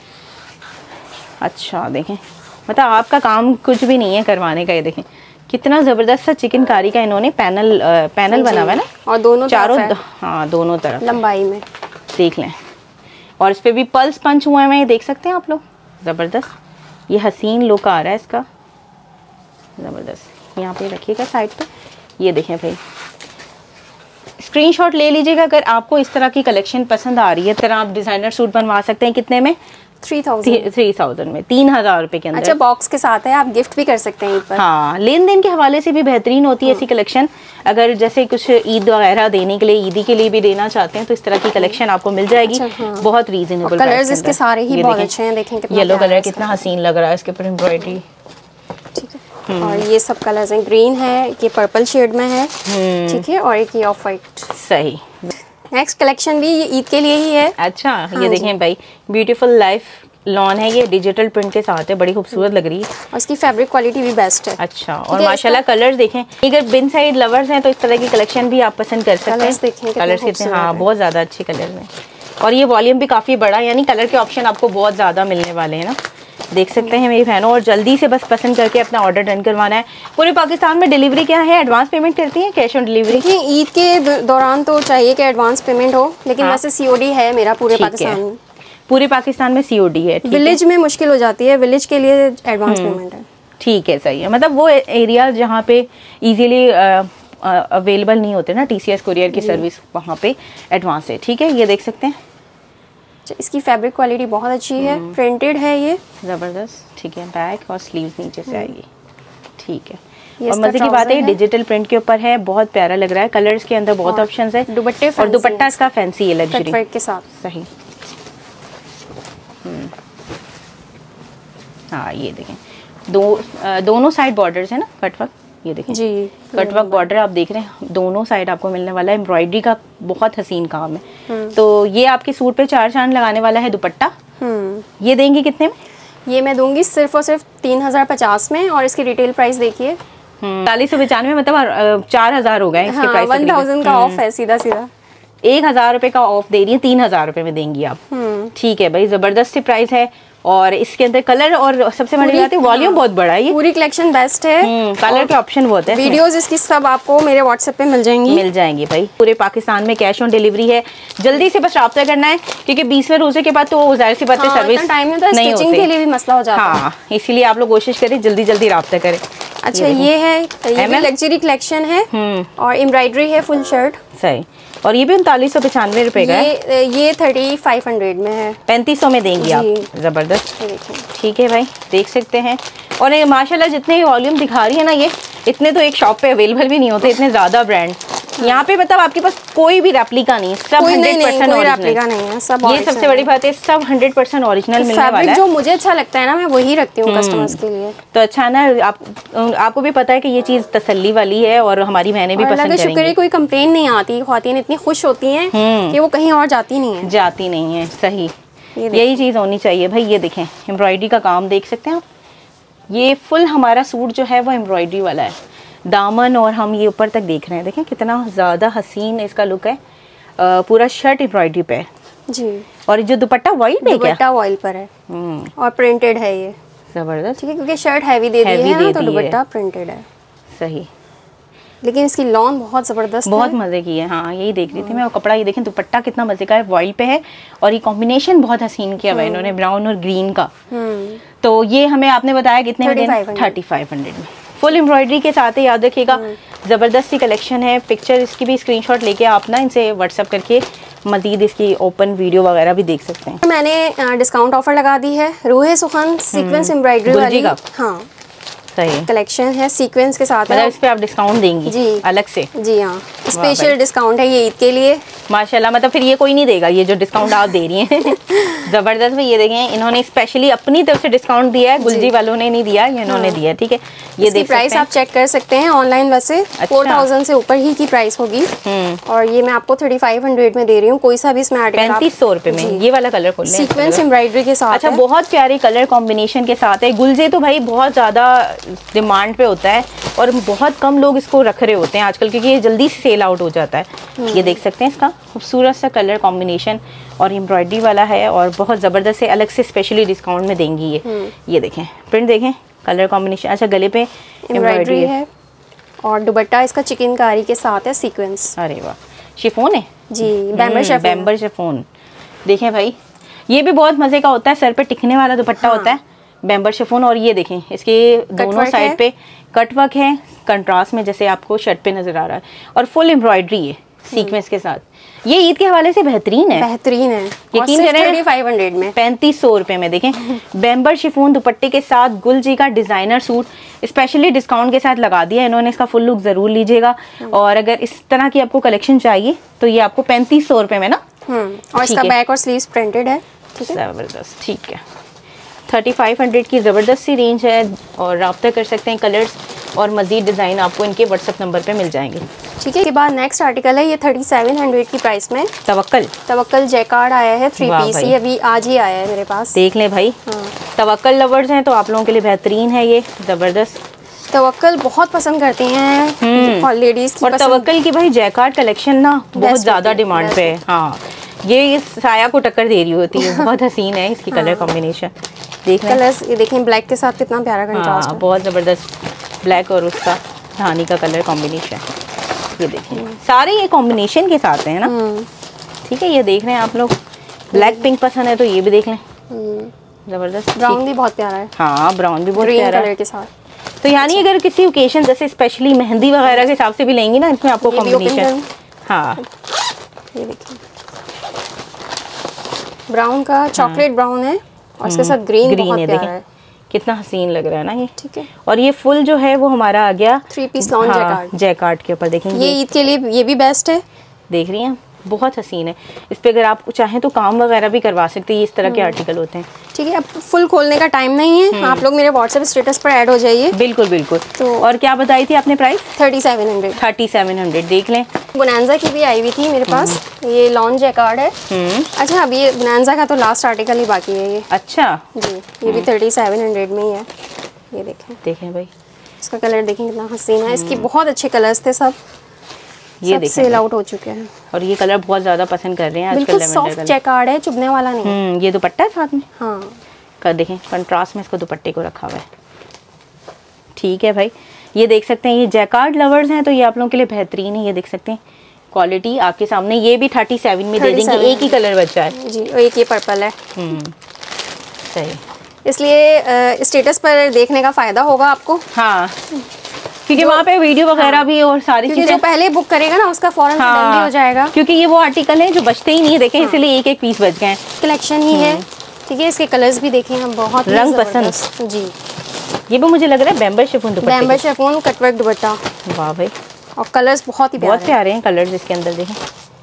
अच्छा देखें, मतलब आपका काम कुछ भी नहीं है करवाने का। ये देखें कितना ज़बरदस्त सा चिकनकारी का इन्होंने पैनल बना हुआ है ना,
और दोनों
चारों, हाँ दोनों तरफ
लंबाई में
देख लें। और इस पे भी पल्स पंच हुए हैं, देख सकते हैं आप लोग, ज़बरदस्त। ये हसीन लुक आ रहा है इसका, ज़बरदस्त। यहाँ पे रखिएगा साइड पे। ये देखें भाई, स्क्रीनशॉट ले लीजिएगा अगर आपको इस तरह की कलेक्शन पसंद आ रही है। तरह आप डिज़ाइनर सूट बनवा सकते हैं। कितने में? 3000 में, 3000 रुपए के अंदर।
अच्छा, बॉक्स के साथ है, आप गिफ्ट भी कर सकते हैं ईद पर।
हाँ, लेन देन के हवाले से भी बेहतरीन होती है ऐसी कलेक्शन। अगर जैसे कुछ ईद वगैरह देने के लिए, ईदी के लिए भी देना चाहते हैं, तो इस तरह की कलेक्शन आपको मिल जाएगी।
अच्छा, हाँ।
बहुत रीजनेबल।
कलर्स इसके सारे ही बहुत अच्छे हैं, देखें कितना
येलो कलर कितना हसीन लग रहा है, इसके ऊपर एम्ब्रॉयडरी।
ठीक है, और ये सब कलर्स हैं, ग्रीन है, ये पर्पल शेड में है, ठीक है, और एक ये ऑफ वाइट।
सही।
नेक्स्ट कलेक्शन भी ये ईद के लिए ही है।
अच्छा, ये देखें भाई, ब्यूटीफुल लाइफ लॉन है, ये डिजिटल प्रिंट के साथ है, बड़ी खूबसूरत लग रही है
और इसकी फैब्रिक क्वालिटी भी बेस्ट है।
अच्छा, और माशाल्लाह कलर्स देखें, अगर बिन साइड लवर्स हैं तो इस तरह की कलेक्शन भी आप पसंद कर सकते हैं। कलर्स कितने, हाँ बहुत ज़्यादा अच्छे कलर में। और ये वॉल्यूम भी काफ़ी बड़ा, यानी कलर के ऑप्शन आपको बहुत ज़्यादा मिलने वाले हैं ना, देख सकते हैं मेरी बहनों। और जल्दी से बस पसंद करके अपना ऑर्डर डन करवाना है। पूरे पाकिस्तान में डिलीवरी क्या है? एडवांस पेमेंट करती हैं, कैश ऑन डिलीवरी?
देखिए, ईद के दौरान तो चाहिए कि एडवांस पेमेंट हो, लेकिन वैसे COD है मेरा पूरे पाकिस्तान में।
पूरे पाकिस्तान में COD है।
विलेज में मुश्किल हो जाती है, विलेज के लिए एडवांस पेमेंट है।
ठीक है, सही है। मतलब वो एरिया जहाँ पे इजीली अवेलेबल नहीं होते ना TCS कुरियर की सर्विस, वहाँ पे एडवांस है। ठीक है, ये देख सकते हैं।
इसकी फैब्रिक क्वालिटी बहुत अच्छी है, प्रिंटेड है ये,
ज़बरदस्त। ठीक है, बैक और स्लीव्स नीचे से आएगी। ठीक है,
और
मजे की बात है डिजिटल प्रिंट के ऊपर है, बहुत प्यारा लग रहा है। कलर्स के अंदर बहुत ऑप्शंस है।
दुपट्टे
और दुपट्टा इसका फैंसी है, लग्जरी
के साथ।
सही। हाँ, ये देखें, दोनों साइड बॉर्डर्स है ना, कटवर्क। ये देखें
जी,
कटवर्क बॉर्डर आप देख रहे हैं, दोनों साइड आपको मिलने वाला है। एम्ब्रॉयडरी का बहुत हसीन काम है। तो ये आपके सूट पे 4 चांद लगाने वाला है दुपट्टा। ये देंगे कितने में? ये
मैं दूंगी सिर्फ और सिर्फ 3050 में, और इसकी रिटेल प्राइस देखिए
4095, मतलब 4000 हो गए इसके प्राइस।
1000 का ऑफ है, सीधा सीधा
1000 रुपए का ऑफ दे रही है, 3000 रुपए में देंगी आप। ठीक है भाई, जबरदस्त सी प्राइस है। और इसके अंदर कलर, और सबसे बड़ी बात है वॉल्यूम बहुत बड़ा है, ये
पूरी कलेक्शन बेस्ट है।
कलर के ऑप्शन बहुत है।
वीडियोस इसकी सब आपको मेरे WhatsApp पे मिल जाएंगी
भाई। पूरे पाकिस्तान में कैश ऑन डिलीवरी है। जल्दी से बस राब्ता करना है, क्योंकि 20वें रोजे के बाद तो जाहिर सी बात है सर्विस
टाइम में तो
नहीं
स्टिचिंग के लिए भी मसला हो जाता है।
हाँ, इसीलिए आप लोग कोशिश करें जल्दी जल्दी राब्ता करें।
अच्छा, ये है, ये भी लग्जरी कलेक्शन है और एम्ब्रॉयडरी है, फुल शर्ट।
सही। और ये भी 3995 रुपए का है।
ये 3500 में है,
3500 में देंगी आप। जबरदस्त। ठीक है भाई, देख सकते हैं। और ये माशाल्लाह जितने वॉल्यूम दिखा रही है ना, ये इतने तो एक शॉप पे अवेलेबल भी नहीं होते, इतने ज्यादा ब्रांड। यहाँ पे मतलब आपके पास कोई भी रेप्लिका नहीं, सब 100% ओरिजिनल।
सब
ये सबसे बड़ी बात है, सब 100% ओरिजिनल मिलने वाला है।
जो मुझे अच्छा लगता है ना, मैं वही रखती हूँ कस्टमर्स के लिए।
तो अच्छा ना, आपको भी पता है कि ये चीज तसल्ली वाली है, और हमारी बहनें भी पसंद करेंगी।
शुक्र है कोई कंप्लेन नहीं आती, ख्वातीन इतनी खुश होती हैं कि वो कहीं और जाती नहीं है। सही, यही चीज होनी चाहिए भाई। ये देखें, एम्ब्रॉयडरी का काम देख सकते हैं आप। ये फुल हमारा सूट जो है वो एम्ब्रॉयडरी वाला है, दामन और हम ये ऊपर तक देख रहे हैं। देखें कितना ज़्यादा हसीन इसका लुक है। पूरा शर्ट एम्ब्रॉयडरी पे है जी।
और जो दुपट्टा वॉइल पे,
दुपट्टा वॉइल पर है और प्रिंटेड है ये।
जबरदस्त।
ठीक है, क्योंकि शर्ट हैवी दे दी है ना, तो दुपट्टा प्रिंटेड है।
सही।
लेकिन इसकी लॉन बहुत जबरदस्त है,
बहुत मजे की है। हाँ, यही देख रही थी मैं। और कपड़ा ये देखें, दुपट्टा कितना मजे का है, वॉइल पे है। और ये कॉम्बिनेशन बहुत हसीन किया हुआ है इन्होंने, ब्राउन और ग्रीन का। तो ये हमें आपने बताया कितने में?
3500
में। फुल एम्ब्रॉयडरी के साथ है, याद रखिएगा। ज़बरदस्त सी कलेक्शन है। पिक्चर इसकी भी स्क्रीनशॉट लेके आप ना इनसे व्हाट्सअप करके मज़ीद इसकी ओपन वीडियो वगैरह भी देख सकते हैं।
मैंने डिस्काउंट ऑफर लगा दी है। रूहे सुखन सीक्वेंस एम्ब्रॉयडरी वाली हाँ
सही
कलेक्शन है, सीक्वेंस के साथ
मतलब इस पे आप डिस्काउंट देंगी
जी
अलग से?
जी हाँ, स्पेशल डिस्काउंट है ये ईद के लिए
माशाल्लाह। मतलब फिर ये कोई नहीं देगा ये जो डिस्काउंट आप दे रही हैं। ज़बरदस्त भाई, ये देखें इन्होंने स्पेशली अपनी तरफ से डिस्काउंट दिया है, गुलजी वालों ने नहीं दिया, ये इन्होंने दिया। ठीक है, ये देख
प्राइस आप चेक कर सकते हैं ऑनलाइन, वैसे 4000 से ऊपर ही की प्राइस होगी और ये मैं आपको 3500 में दे रही हूँ। कोई सा भी इसमें आर्टिकल
3500 रुपए में ये वाला कलर खोल
सीक्वेंस एम्ब्रॉयडरी के साथ।
अच्छा, बहुत प्यारे कलर कॉम्बिनेशन के साथ है। गुलजे तो भाई बहुत ज़्यादा डिमांड पे होता है और बहुत कम लोग इसको रख रहे होते हैं आजकल, क्योंकि ये जल्दी से सेल आउट हो जाता है। ये देख सकते हैं इसका खूबसूरत सा कलर कॉम्बिनेशन और एम्ब्रॉयडरी वाला है और बहुत ज़बरदस्त से अलग से स्पेशली डिस्काउंट में देंगी ये देखें प्रिंट देखें, कलर कॉम्बिनेशन। अच्छा, गले पे एम्ब्रॉयडरी है और दुपट्टा इसका चिकनकारी के साथ है सीक्वेंस। अरे वाह, शिफॉन है
जी, बैम्बर
शिफॉन। देखें भाई, ये भी बहुत मज़े का होता है, सर पे टिकने वाला दुपट्टा होता है, बैम्बर शिफॉन। और ये देखें इसके दोनों साइड पे कटवर्क है कंट्रास्ट में, जैसे आपको शर्ट पे नजर आ रहा है, और फुल एम्ब्रॉयडरी है सीक्वेंस के साथ। ये ईद के हवाले से बेहतरीन है, यकीन करें।
3500 में
3500 रुपए में देखें बैम्बर शिफॉन दुपट्टे के साथ गुल जी का डिजाइनर सूट स्पेशली डिस्काउंट के साथ लगा दिया इन्होंने। इसका फुल लुक जरूर लीजिएगा और अगर इस तरह की आपको कलेक्शन चाहिए तो ये आपको 3500 रुपए में ना।
और इसका बैक और स्लीव्स प्रिंटेड है।
जबरदस्त, ठीक है। 3500 की ज़बरदस्त सी रेंज है और रब्ता कर सकते हैं। कलर्स और मज़ीद डिज़ाइन आपको इनके व्हाट्सएप नंबर पे मिल जाएंगे।
ठीक है, इसके बाद नेक्स्ट आर्टिकल है ये 3700 की प्राइस में तवक्कल जैकार्ड आया है 3 पीस। ये अभी आज ही आया है मेरे पास, देख
लें भाई। तवक्कल लवर्स हैं तो आप लोगों के लिए बेहतरीन है ये ज़बरदस्त।
तवक्कल बहुत पसंद करती हैं लेडीज की।
और तवक्कल की भाई जैकार्ड कलेक्शन ना बहुत ज़्यादा डिमांड पे है। हाँ, ये साया को टक्कर दे रही होती है, बहुत हसीन है इसकी कलर कॉम्बिनेशन। देख
कलर्स ये देखें, ब्लैक के साथ कितना प्यारा कंट्रास्ट है।
बहुत ज़बरदस्त ब्लैक और उसका धानी का कलर कॉम्बिनेशन। ये देखिए सारे ये कॉम्बिनेशन के साथ हैं ना। ठीक है, ये देख रहे हैं आप लोग, ब्लैक पिंक पसंद है तो ये भी देख लें, ज़बरदस्त।
ब्राउन भी बहुत प्यारा है।
हाँ, ब्राउन भी बहुत प्यारा है
के साथ।
तो यानी अगर किसी ओकेशन जैसे स्पेशली मेहंदी वगैरह के हिसाब से भी लेंगी ना, इसमें आपको कॉम्बिनेशन। हाँ,
ये देखिए ब्राउन का चॉकलेट ब्राउन है और इसके साथ ग्रीन बहुत प्यारा है।
कितना हसीन लग रहा है ना ये।
ठीक है,
और ये फुल जो है वो हमारा आ गया
3 पीस लॉन्ग
जैकार्ड के ऊपर। देखेंगे
ये ईद के लिए ये भी बेस्ट है, देख
रही हैं, बहुत हसीन है। इस पे अगर आप चाहें तो काम वगैरह भी करवा सकते हैं, ये इस तरह के आर्टिकल होते हैं।
ठीक है, अब फुल खोलने का टाइम नहीं है, आप लोग मेरे व्हाट्सएप स्टेटस पर ऐड हो जाइए।
बिल्कुल बिल्कुल। तो और क्या बताई थी आपने प्राइस?
3700
देख लें।
बोनांजा की भी आई हुई थी मेरे पास, ये लॉन्ग जैकार्ड है। अच्छा, अब ये बोनांजा का तो लास्ट आर्टिकल ही बाकी है ये।
अच्छा
जी, ये भी 3700 में ही है। ये देखें
भाई,
इसका कलर देखें कितना हसीन है। इसकी बहुत अच्छे कलर्स थे, सब
ये
सेल आउट हो चुके हैं
और ये कलर बहुत ज्यादा पसंद कर रहे हैं आजकल।
बिल्कुल सॉफ्ट जैकार्ड है, चुभने वाला नहीं है।
ये दुपट्टा है साथ में।
हाँ,
कर देखें कंट्रास्ट में इसको दुपट्टे को रखा हुआ है। ठीक है भाई, ये देख सकते हैं, ये जैकार्ड लवर्स हैं तो ये आप लोगों के लिए बेहतरीन है। ये देख सकते हैं क्वालिटी आपके सामने। ये भी 37 में दे देंगे, एक ही कलर बचा है
जी, एक ये पर्पल है।
सही,
इसलिए स्टेटस पर देखने का फायदा होगा आपको।
हाँ, क्योंकि वहाँ पे वीडियो वगैरह भी और सारी चीजें,
जो पहले बुक करेगा ना उसका फौरन डन भी हो जाएगा,
क्योंकि ये वो आर्टिकल है जो बचते ही नहीं है। देखें इसलिए एक पीस बच गए।
कलेक्शन ही है। ठीक है, इसके कलर्स भी देखें हम, बहुत
रंग पसंद
जी।
ये भी मुझे लग रहा है bamber chiffon dupatta,
bamber chiffon cutwork dupatta.
वाह भाई,
और कलर्स बहुत
प्यारे हैं कलर्स इसके अंदर। देखें,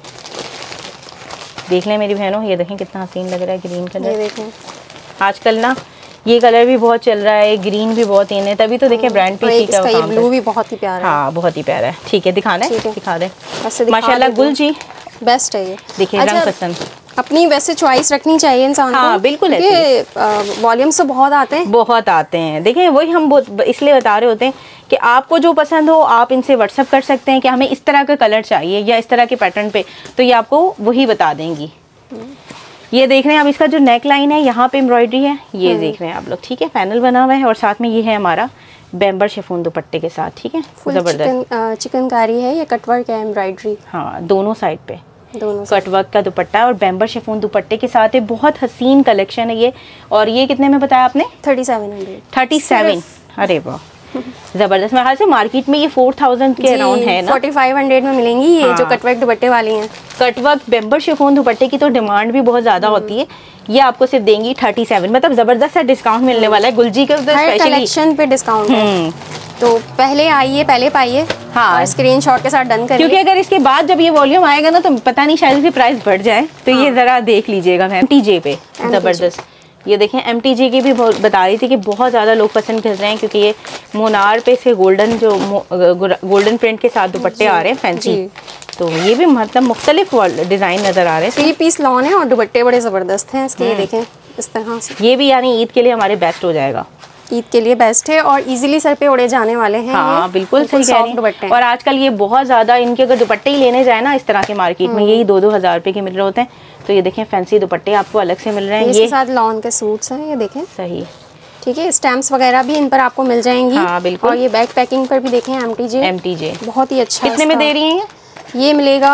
देख लें मेरी बहनों, ये देखें कितना हसीन लग रहा है ग्रीन कलर।
ये देखें,
आजकल ना ये कलर भी बहुत चल रहा है, ग्रीन भी बहुत इन है, तभी तो देखें ब्रांड पे
इसका ये ब्लू भी बहुत ही प्यारा है।
हाँ, बहुत ही प्यारा है। ठीक है, दिखाना है, दिखा दें।
माशाल्लाह
गुल जी
बेस्ट है ये।
देखिए रंग पसंद,
अपनी वैसे चॉइस रखनी चाहिए इंसान को।
हाँ बिल्कुल,
ये वॉल्यूम्स तो बहुत आते हैं।
देखें वही हम इसलिए बता रहे होते हैं कि आपको जो पसंद हो आप इनसे व्हाट्सअप कर सकते हैं कि हमें इस तरह का कलर चाहिए या इस तरह के पैटर्न पे, तो ये आपको वही बता देंगी। ये देख रहे हैं आप, इसका जो नेक लाइन है यहाँ पे एम्ब्रॉयडरी है, ये देख रहे हैं आप लोग। ठीक है, पैनल बना हुआ है और साथ में ये है हमारा बैम्बर शिफॉन दुपट्टे के साथ। ठीक है,
जबरदस्त चिकनकारी है, ये कटवर्क है एम्ब्रॉयडरी।
हाँ, दोनों साइड पे कटवर्क का दुपट्टा और बैम्बर शिफॉन दुपट्टे के साथ है। बहुत हसीन कलेक्शन है ये। और ये कितने में बताया आपने?
3700।
37। अरे वाह, जबरदस्त। मेरे ख्याल से मार्केट में ये 4000 के अराउंड है ना,
4500 में मिलेंगी ये। हाँ। जो कटवर्क दुपट्टे वाली हैं,
कटवर्क बेम्बर शिफॉन दुपट्टे की तो डिमांड भी बहुत ज्यादा होती है। ये आपको सिर्फ देंगी 37, मतलब जबरदस्त सा डिस्काउंट मिलने वाला है। गुलजी का
कलेक्शन पे डिस्काउंट है, तो पहले आइए, पहले पाइए। हाँ, स्क्रीनशॉट के साथ डन करिए,
क्योंकि अगर इसके बाद जब ये वॉल्यूम आएगा ना तो पता नहीं शायद इसकी प्राइस बढ़ जाए। तो ये जरा देख लीजिएगा मैम, MTJ पे जबरदस्त। ये देखें MTJ की भी बता रही थी कि बहुत ज़्यादा लोग पसंद कर रहे हैं, क्योंकि ये मोनार पे से गोल्डन जो गोल्डन प्रिंट के साथ दुपट्टे आ रहे हैं फैंसी, तो ये भी मतलब मुख्तलिफ डिज़ाइन नज़र आ रहे हैं।
3 पीस लॉन है और दुपट्टे बड़े ज़बरदस्त हैं इसके। ये देखें इस तरह से,
ये भी यानी ईद के लिए हमारे बेस्ट हो जाएगा।
ईद के लिए बेस्ट है और इजीली सर पे उड़े जाने वाले हैं।
हाँ बिल्कुल सही कह रही हैं। और आजकल ये बहुत ज़्यादा, इनके अगर दुपट्टे ही लेने जाए ना इस तरह के मार्केट में, यही 2-2 हज़ार रुपए के मिल रहे होते हैं। तो ये देखें फैंसी दुपट्टे आपको अलग से मिल रहे हैं।
इसके साथ लॉन के सूट्स हैं, ये देखें।
सही,
ठीक है। स्टैम्प्स वगैरह भी इन पर आपको मिल जाएंगी। हाँ बिल्कुल। और ये बैक पैकिंग पर भी देखें MTJ बहुत ही अच्छा।
कितने में दे रही हैं
ये? मिलेगा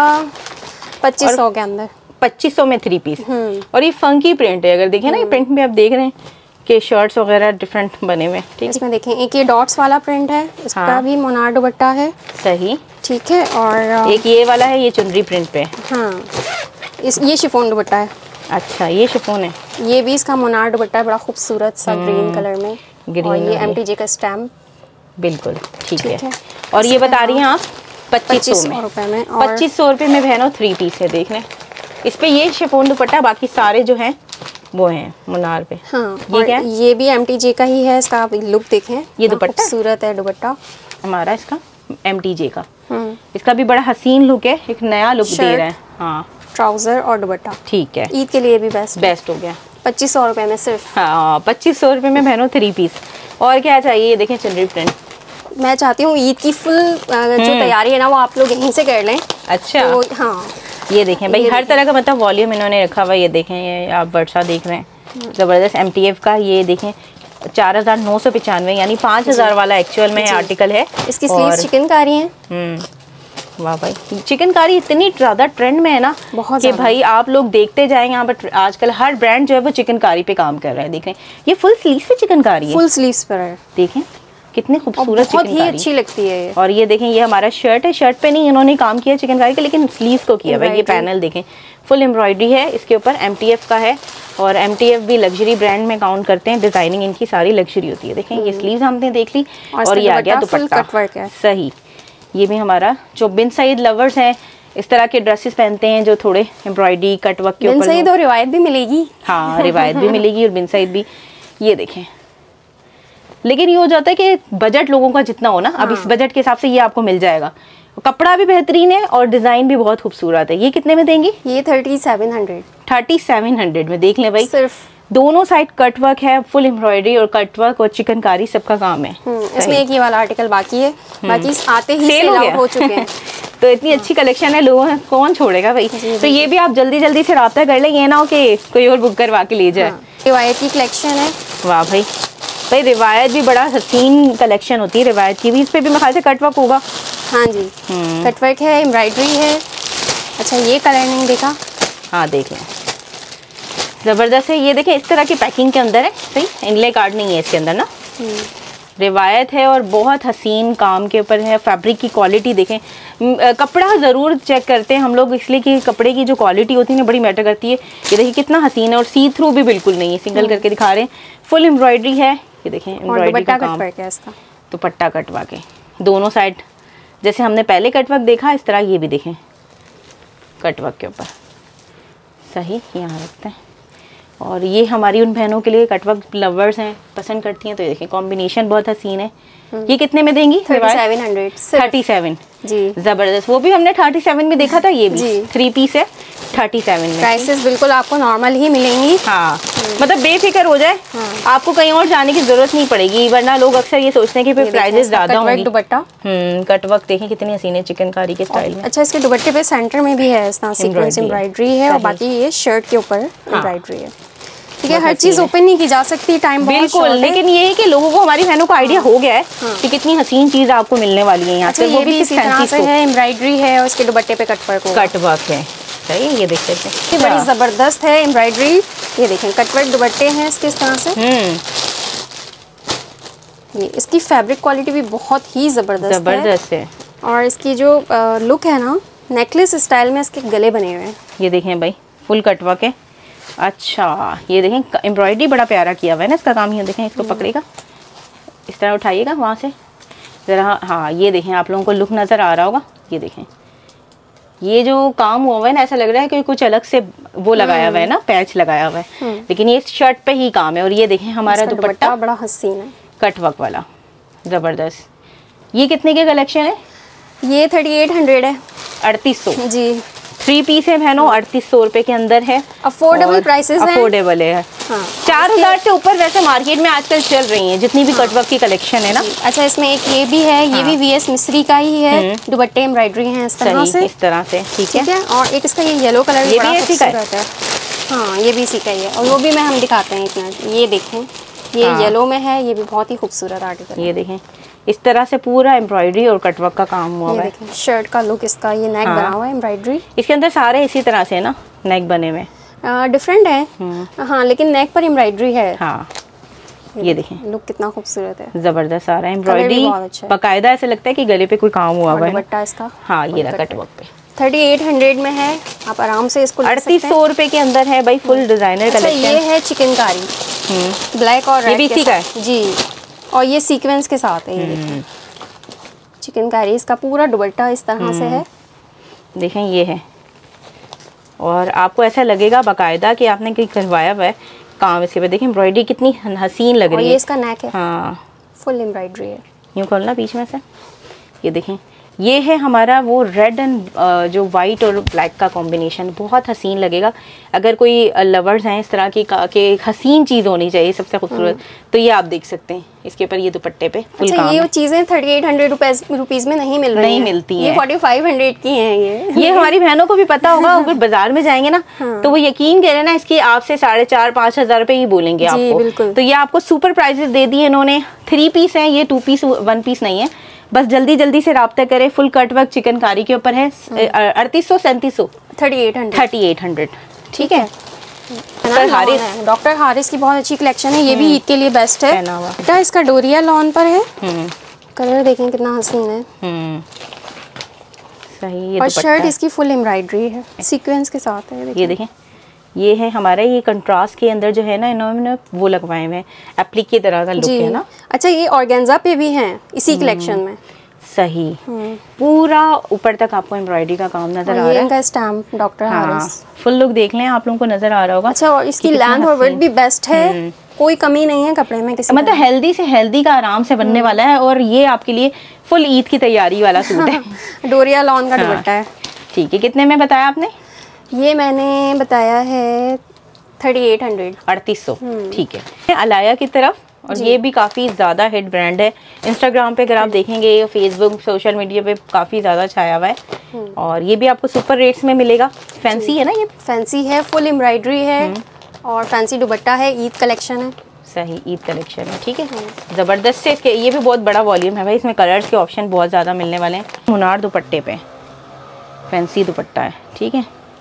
2500 के अंदर,
2500 में 3 पीस। और ये फंकी प्रिंट है, अगर देखें ना ये प्रिंट में आप देख रहे हैं कि शर्ट्स वगैरह डिफरेंट बने हुए। ठीक है,
इसमें देखें एक ये डॉट्स वाला प्रिंट है, इसका भी मोनार दुपट्टा है।
सही,
ठीक है। और
एक ये वाला है, ये चुनरी प्रिंट पे।
हाँ, ये शिफॉन दुपट्टा है।
अच्छा, ये शिफॉन है।
ये भी इसका मोनार दुपट्टा है, बड़ा खूबसूरत सा ग्रीन कलर में, और ये MTJ का स्टैम्प।
बिल्कुल ठीक है। और ये बता रही हैं आप 2500
रुपए में।
2500 रुपए में बहनों 3 पीस है। देख लें इस पे ये शिफॉन दुपट्टा, बाकी सारे जो हैं वो हैं मुनार पे।
हाँ, ये क्या है? ये भी MTJ का ही है। इसका आप लुक देखें,
ये दुपट्टा
खूबसूरत है दुपट्टा
हमारा, इसका MTJ का। इसका भी बड़ा हसीन लुक है, एक नया लुक दे रहा है। हाँ,
ट्राउजर और दुपट्टा।
ठीक है,
ईद के लिए भी बेस्ट
हो गया।
2500 रुपए में सिर्फ।
हाँ 2500 रुपए में बहनों 3 पीस। और क्या चाहिए? ये देखें चुनरी प्रिंट।
मैं चाहती हूँ ईद की फुल जो तैयारी है ना वो आप लोग यहीं से कर लें।
अच्छा,
तो हाँ
ये देखें भाई, हर तरह का मतलब वॉल्यूम इन्होंने रखा हुआ है। ये देखें, ये आप वर्षा देख रहे हैं ज़बरदस्त MTF का। ये देखें 4995, यानी 5000 वाला एक्चुअल में आर्टिकल है।
इसकी स्लीव्स चिकनकारी हैं।
वाह भाई, चिकनकारी इतनी ज़्यादा ट्रेंड में है ना बहुत कि भाई आप लोग देखते जाएंगे। यहाँ पर आजकल हर ब्रांड जो है वो चिकनकारी पे काम कर रहा है। देख रहे हैं ये फुल स्लीव्स पे चिकनकारी है,
फुल स्लीव्स पर है।
देखें कितनी खूबसूरत,
बहुत ही अच्छी लगती है ये।
और ये देखें, ये हमारा शर्ट है, शर्ट पे नहीं इन्होंने काम किया चिकनकारी का, लेकिन स्लीव्स को किया भाई। ये पैनल देखें, फुल एम्ब्रॉयडरी है इसके ऊपर, MTF का है। और MTF भी लग्जरी ब्रांड में काउंट करते हैं, डिजाइनिंग इनकी सारी लग्जरी होती है। देखें ये स्लीव्स हमने देख ली, और ये आ गया दुपट्टा। सही, ये भी हमारा जो बिन सईद लवर्स हैं, इस तरह के ड्रेसेस पहनते हैं जो थोड़े एम्ब्रॉयडरी कटवर्क के ऊपर।
बिन सईद और रिवायत भी मिलेगी।
हाँ, रिवायत भी मिलेगी और बिन सईद भी। ये देखें, लेकिन ये हो जाता है कि बजट लोगों का जितना हो ना, अब इस बजट के हिसाब से ये आपको मिल जाएगा। कपड़ा भी बेहतरीन है और डिजाइन भी बहुत खूबसूरत है। ये कितने में देंगी?
ये 3700।
3700 में। देख लें भाई,
सिर्फ
दोनों साइड कटवर्क है, फुल एम्ब्रॉयडरी और कटवर्क और चिकनकारी सबका काम है।
इसमें एक ये वाला आर्टिकल बाकी है, बाकी आते ही सेल आउट हो चुके हैं।
तो इतनी अच्छी कलेक्शन है, लोगों कौन छोड़ेगा भाई। तो ये भी आप जल्दी जल्दी से राब्ता कर ले, ये ना हो कि कोई और बुक करवा के ले जाए।
रिवायत की कलेक्शन है।
वाह भाई, भाई रिवायत भी बड़ा हसीन कलेक्शन होती है रिवायत की भी। इस पे भी मेरे ख्याल से कटवर्क होगा।
हाँ जी, कटवर्क है, एम्ब्रॉयडरी है। अच्छा, ये कलर नहीं देखा?
हाँ देख लें, ज़बरदस्त है। ये देखें इस तरह की पैकिंग के अंदर है। सही, इनले कार्ड नहीं है इसके अंदर ना, रिवायत है और बहुत हसीन काम के ऊपर है। फैब्रिक की क्वालिटी देखें, कपड़ा ज़रूर चेक करते हैं हम लोग, इसलिए कि कपड़े की जो क्वालिटी होती है ना बड़ी मैटर करती है। ये देखिए कितना हसीन है और सी थ्रू भी बिल्कुल नहीं है, सिंगल करके दिखा रहे हैं। फुल एम्ब्रॉयडरी है, ये देखें एम्ब्रॉयडरी का काम, दुपट्टा कटवा के दोनों साइड, जैसे हमने पहले कटवर्क देखा इस तरह ये भी देखें कटवर्क के ऊपर। सही, यहाँ रखते हैं। और ये हमारी उन बहनों के लिए कटवर्क लवर्स हैं, पसंद करती हैं, तो ये देखें कॉम्बिनेशन बहुत हसीन है। ये कितने में देंगी?
3700
जी, जबरदस्त। वो भी हमने 37 में देखा था, ये भी 3 पीस है 37 में।
प्राइसेस बिल्कुल आपको नॉर्मल ही मिलेंगी।
हाँ, मतलब बेफिक्र हो जाए, आपको कहीं और जाने की जरूरत नहीं पड़ेगी, वरना लोग अक्सर ये सोचते हैं कि प्राइसेस ज्यादा होंगी।
दुपट्टा
कटवर्क देखें कितनी हसीन है चिकनकारी के स्टाइल में।
अच्छा, इसके दुपट्टे पे सेंटर में भी है इस तरह सीक्वेंस एम्ब्रॉयडरी है, और बाकी ये शर्ट के ऊपर एम्ब्रॉयडरी है। ठीक है, हर चीज ओपन नहीं की जा सकती, टाइम
बिल्कुल, लेकिन ये है कि लोगों को, हमारी बहनों को आइडिया हो गया है कि कितनी हसीन चीज आपको मिलने वाली है यहाँ से। वो भी
इसी तरह से है, एम्ब्रॉयडरी है और उसके दुपट्टे पे
कटवर्क है। सही, ये देख सकते हैं,
ये बड़ी जबरदस्त है एम्ब्रॉयडरी। ये देखें कटवर्क दुपट्टे हैं इसके इस तरह से। ये इसकी फैब्रिक क्वालिटी भी बहुत ही
जबरदस्त है।
और इसकी जो लुक है ना, नेकलेस स्टाइल में इसके गले बने हुए हैं।
ये देखें भाई, फुल कटवर्क है। अच्छा ये देखें, एम्ब्रॉयडरी बड़ा प्यारा किया हुआ है ना इसका काम। ये देखें, इसको पकड़ेगा, इस तरह उठाइएगा वहाँ से ज़रा। हाँ ये देखें, आप लोगों को लुक नज़र आ रहा होगा। ये देखें, ये जो काम हुआ हुआ है ना, ऐसा लग रहा है कि कुछ अलग से वो लगाया हुआ है ना, पैच लगाया हुआ है, लेकिन ये शर्ट पे ही काम है। और ये देखें हमारा दुपट्टा
बड़ा हसीन है,
कटवर्क वाला, ज़बरदस्त। ये कितने के कलेक्शन है?
ये 3800 है।
3800
जी।
3 पीस है बहनों, 3800 रुपए के अंदर है।
अफोर्डेबल प्राइसेस हैं।
अफोर्डेबल है।
हाँ।
4000 से ऊपर वैसे मार्केट में आजकल चल रही हैं जितनी भी कटवर्क की कलेक्शन है ना।
अच्छा इसमें एक ये भी है, ये भी VS मिस्री का ही है, दुपट्टे एम्ब्रॉयडरी हैं इस तरह से,
इस तरह से। ठीक है।
और एक इसका ये येलो कलर
ये भी इसी का है।
हाँ ये भी इसी का ही है, और वो भी मैं हम दिखाते हैं एक मिनट। ये देखें, ये येलो में है, ये भी बहुत ही खूबसूरत आर्टिकल।
ये देखें, इस तरह से पूरा एम्ब्रॉयडरी और कटवर्क का काम हुआ है।
शर्ट का लुक इसका, ये नेक बना हुआ है एम्ब्रॉयडरी।
इसके अंदर सारे इसी तरह से ना नेक बने हुए,
डिफरेंट है। हाँ लेकिन नेक पर एम्ब्रॉयडरी है।
हाँ ये देखें,
लुक कितना खूबसूरत है,
जबरदस्त आ रहा है। एम्ब्रॉयडरी बाकायदा ऐसा लगता है कि गले पे कोई काम हुआ हुआ है।
दुपट्टा इसका,
हाँ ये रहा कटवर्क पे।
3800 में है, आप आराम से इसको
3800 रुपए के अंदर है भाई, फुल डिजाइनर कलेक्शन।
ये है चिकनकारी, ब्लैक और रेड
इसी का है
जी, और ये सीक्वेंस के साथ है। ये देखिए चिकनकारी, इसका पूरा दुपट्टा इस तरह से है।
देखें ये है, और आपको ऐसा लगेगा बाकायदा कि आपने कहीं करवाया हुआ है काम इसके पे। देखें एम्ब्रॉयडरी कितनी हसीन लग रही है।
ये इसका नेक है,
हाँ
फुल एम्ब्रॉयडरी है।
यूँ खोलना बीच में से। ये देखें, ये है हमारा वो रेड एंड जो वाइट और ब्लैक का कॉम्बिनेशन, बहुत हसीन लगेगा। अगर कोई लवर्स हैं इस तरह की कि हसीन चीज़ होनी चाहिए सबसे खूबसूरत, तो ये आप देख सकते हैं। इसके ऊपर ये दुपट्टे पे फुल काम।
ये चीज़ें 3800 रुपीज़ में नहीं मिल रही,
नहीं मिलती हैं,
4500 की हैं ये
हमारी बहनों को भी पता होगा। अगर बाजार में जाएंगे ना तो वो यकीन करें ना, इसकी आपसे 4500-5 हजार रुपए ही बोलेंगे आपको। तो ये आपको सुपर प्राइजेस दे दिए इन्होंने। 3 पीस है ये, 2 पीस 1 पीस नहीं है। बस जल्दी जल्दी से राब्ता करें। फुल कटवर्क चिकनकारी के ऊपर है। 3800 3700 3800 ठीक है।
डॉक्टर हारिस की बहुत अच्छी कलेक्शन है, ये भी ईद के लिए बेस्ट है। बेटा इसका डोरिया लॉन पर है, कलर देखें कितना हसीन है।
सही। ये
और शर्ट इसकी फुल एम्ब्रॉयडरी है, सीक्वेंस के साथ है।
ये देखें, ये है हमारा, ये कंट्रास्ट के अंदर जो है ना इन्होंने वो लगवाए हुए हैं, एप्लिक की तरह का लुक है ना।
अच्छा ये ऑर्गेन्जा पे भी हैं इसी कलेक्शन में।
सही। पूरा ऊपर तक आपको एम्ब्रॉयडरी का काम नजर आ रहा है।
इनका stamp doctor Haris.
Full look देख लें, आप लोगों को नजर आ रहा होगा।
अच्छा और इसकी लेंथ और विड्थ भी बेस्ट है, कोई कमी नहीं है कपड़े में किसी,
मतलब हेल्दी से हेल्दी का आराम से बनने वाला है। और ये आपके लिए फुल ईद की तैयारी वाला सूट है।
डोरिया लॉन का दुपट्टा है।
ठीक है, कितने में बताया आपने?
ये मैंने बताया है 3800
3800 ठीक है। अलाया की तरफ, और ये भी काफ़ी ज़्यादा हिट ब्रांड है। इंस्टाग्राम पे अगर आप देखेंगे, फेसबुक सोशल मीडिया पे काफ़ी ज़्यादा छाया हुआ है। और ये भी आपको सुपर रेट्स में मिलेगा। फैंसी है ना, ये
फैंसी है, फुल एम्ब्रॉयडरी है और फैंसी दुपट्टा है, ईद कलेक्शन है।
सही, ईद कलेक्शन है। ठीक है, ज़बरदस्त से इसके ये भी बहुत बड़ा वॉल्यूम है भाई, इसमें कलर्स के ऑप्शन बहुत ज़्यादा मिलने वाले हैं। मुनार दुपट्टे पे फैंसी दुपट्टा है। ठीक है,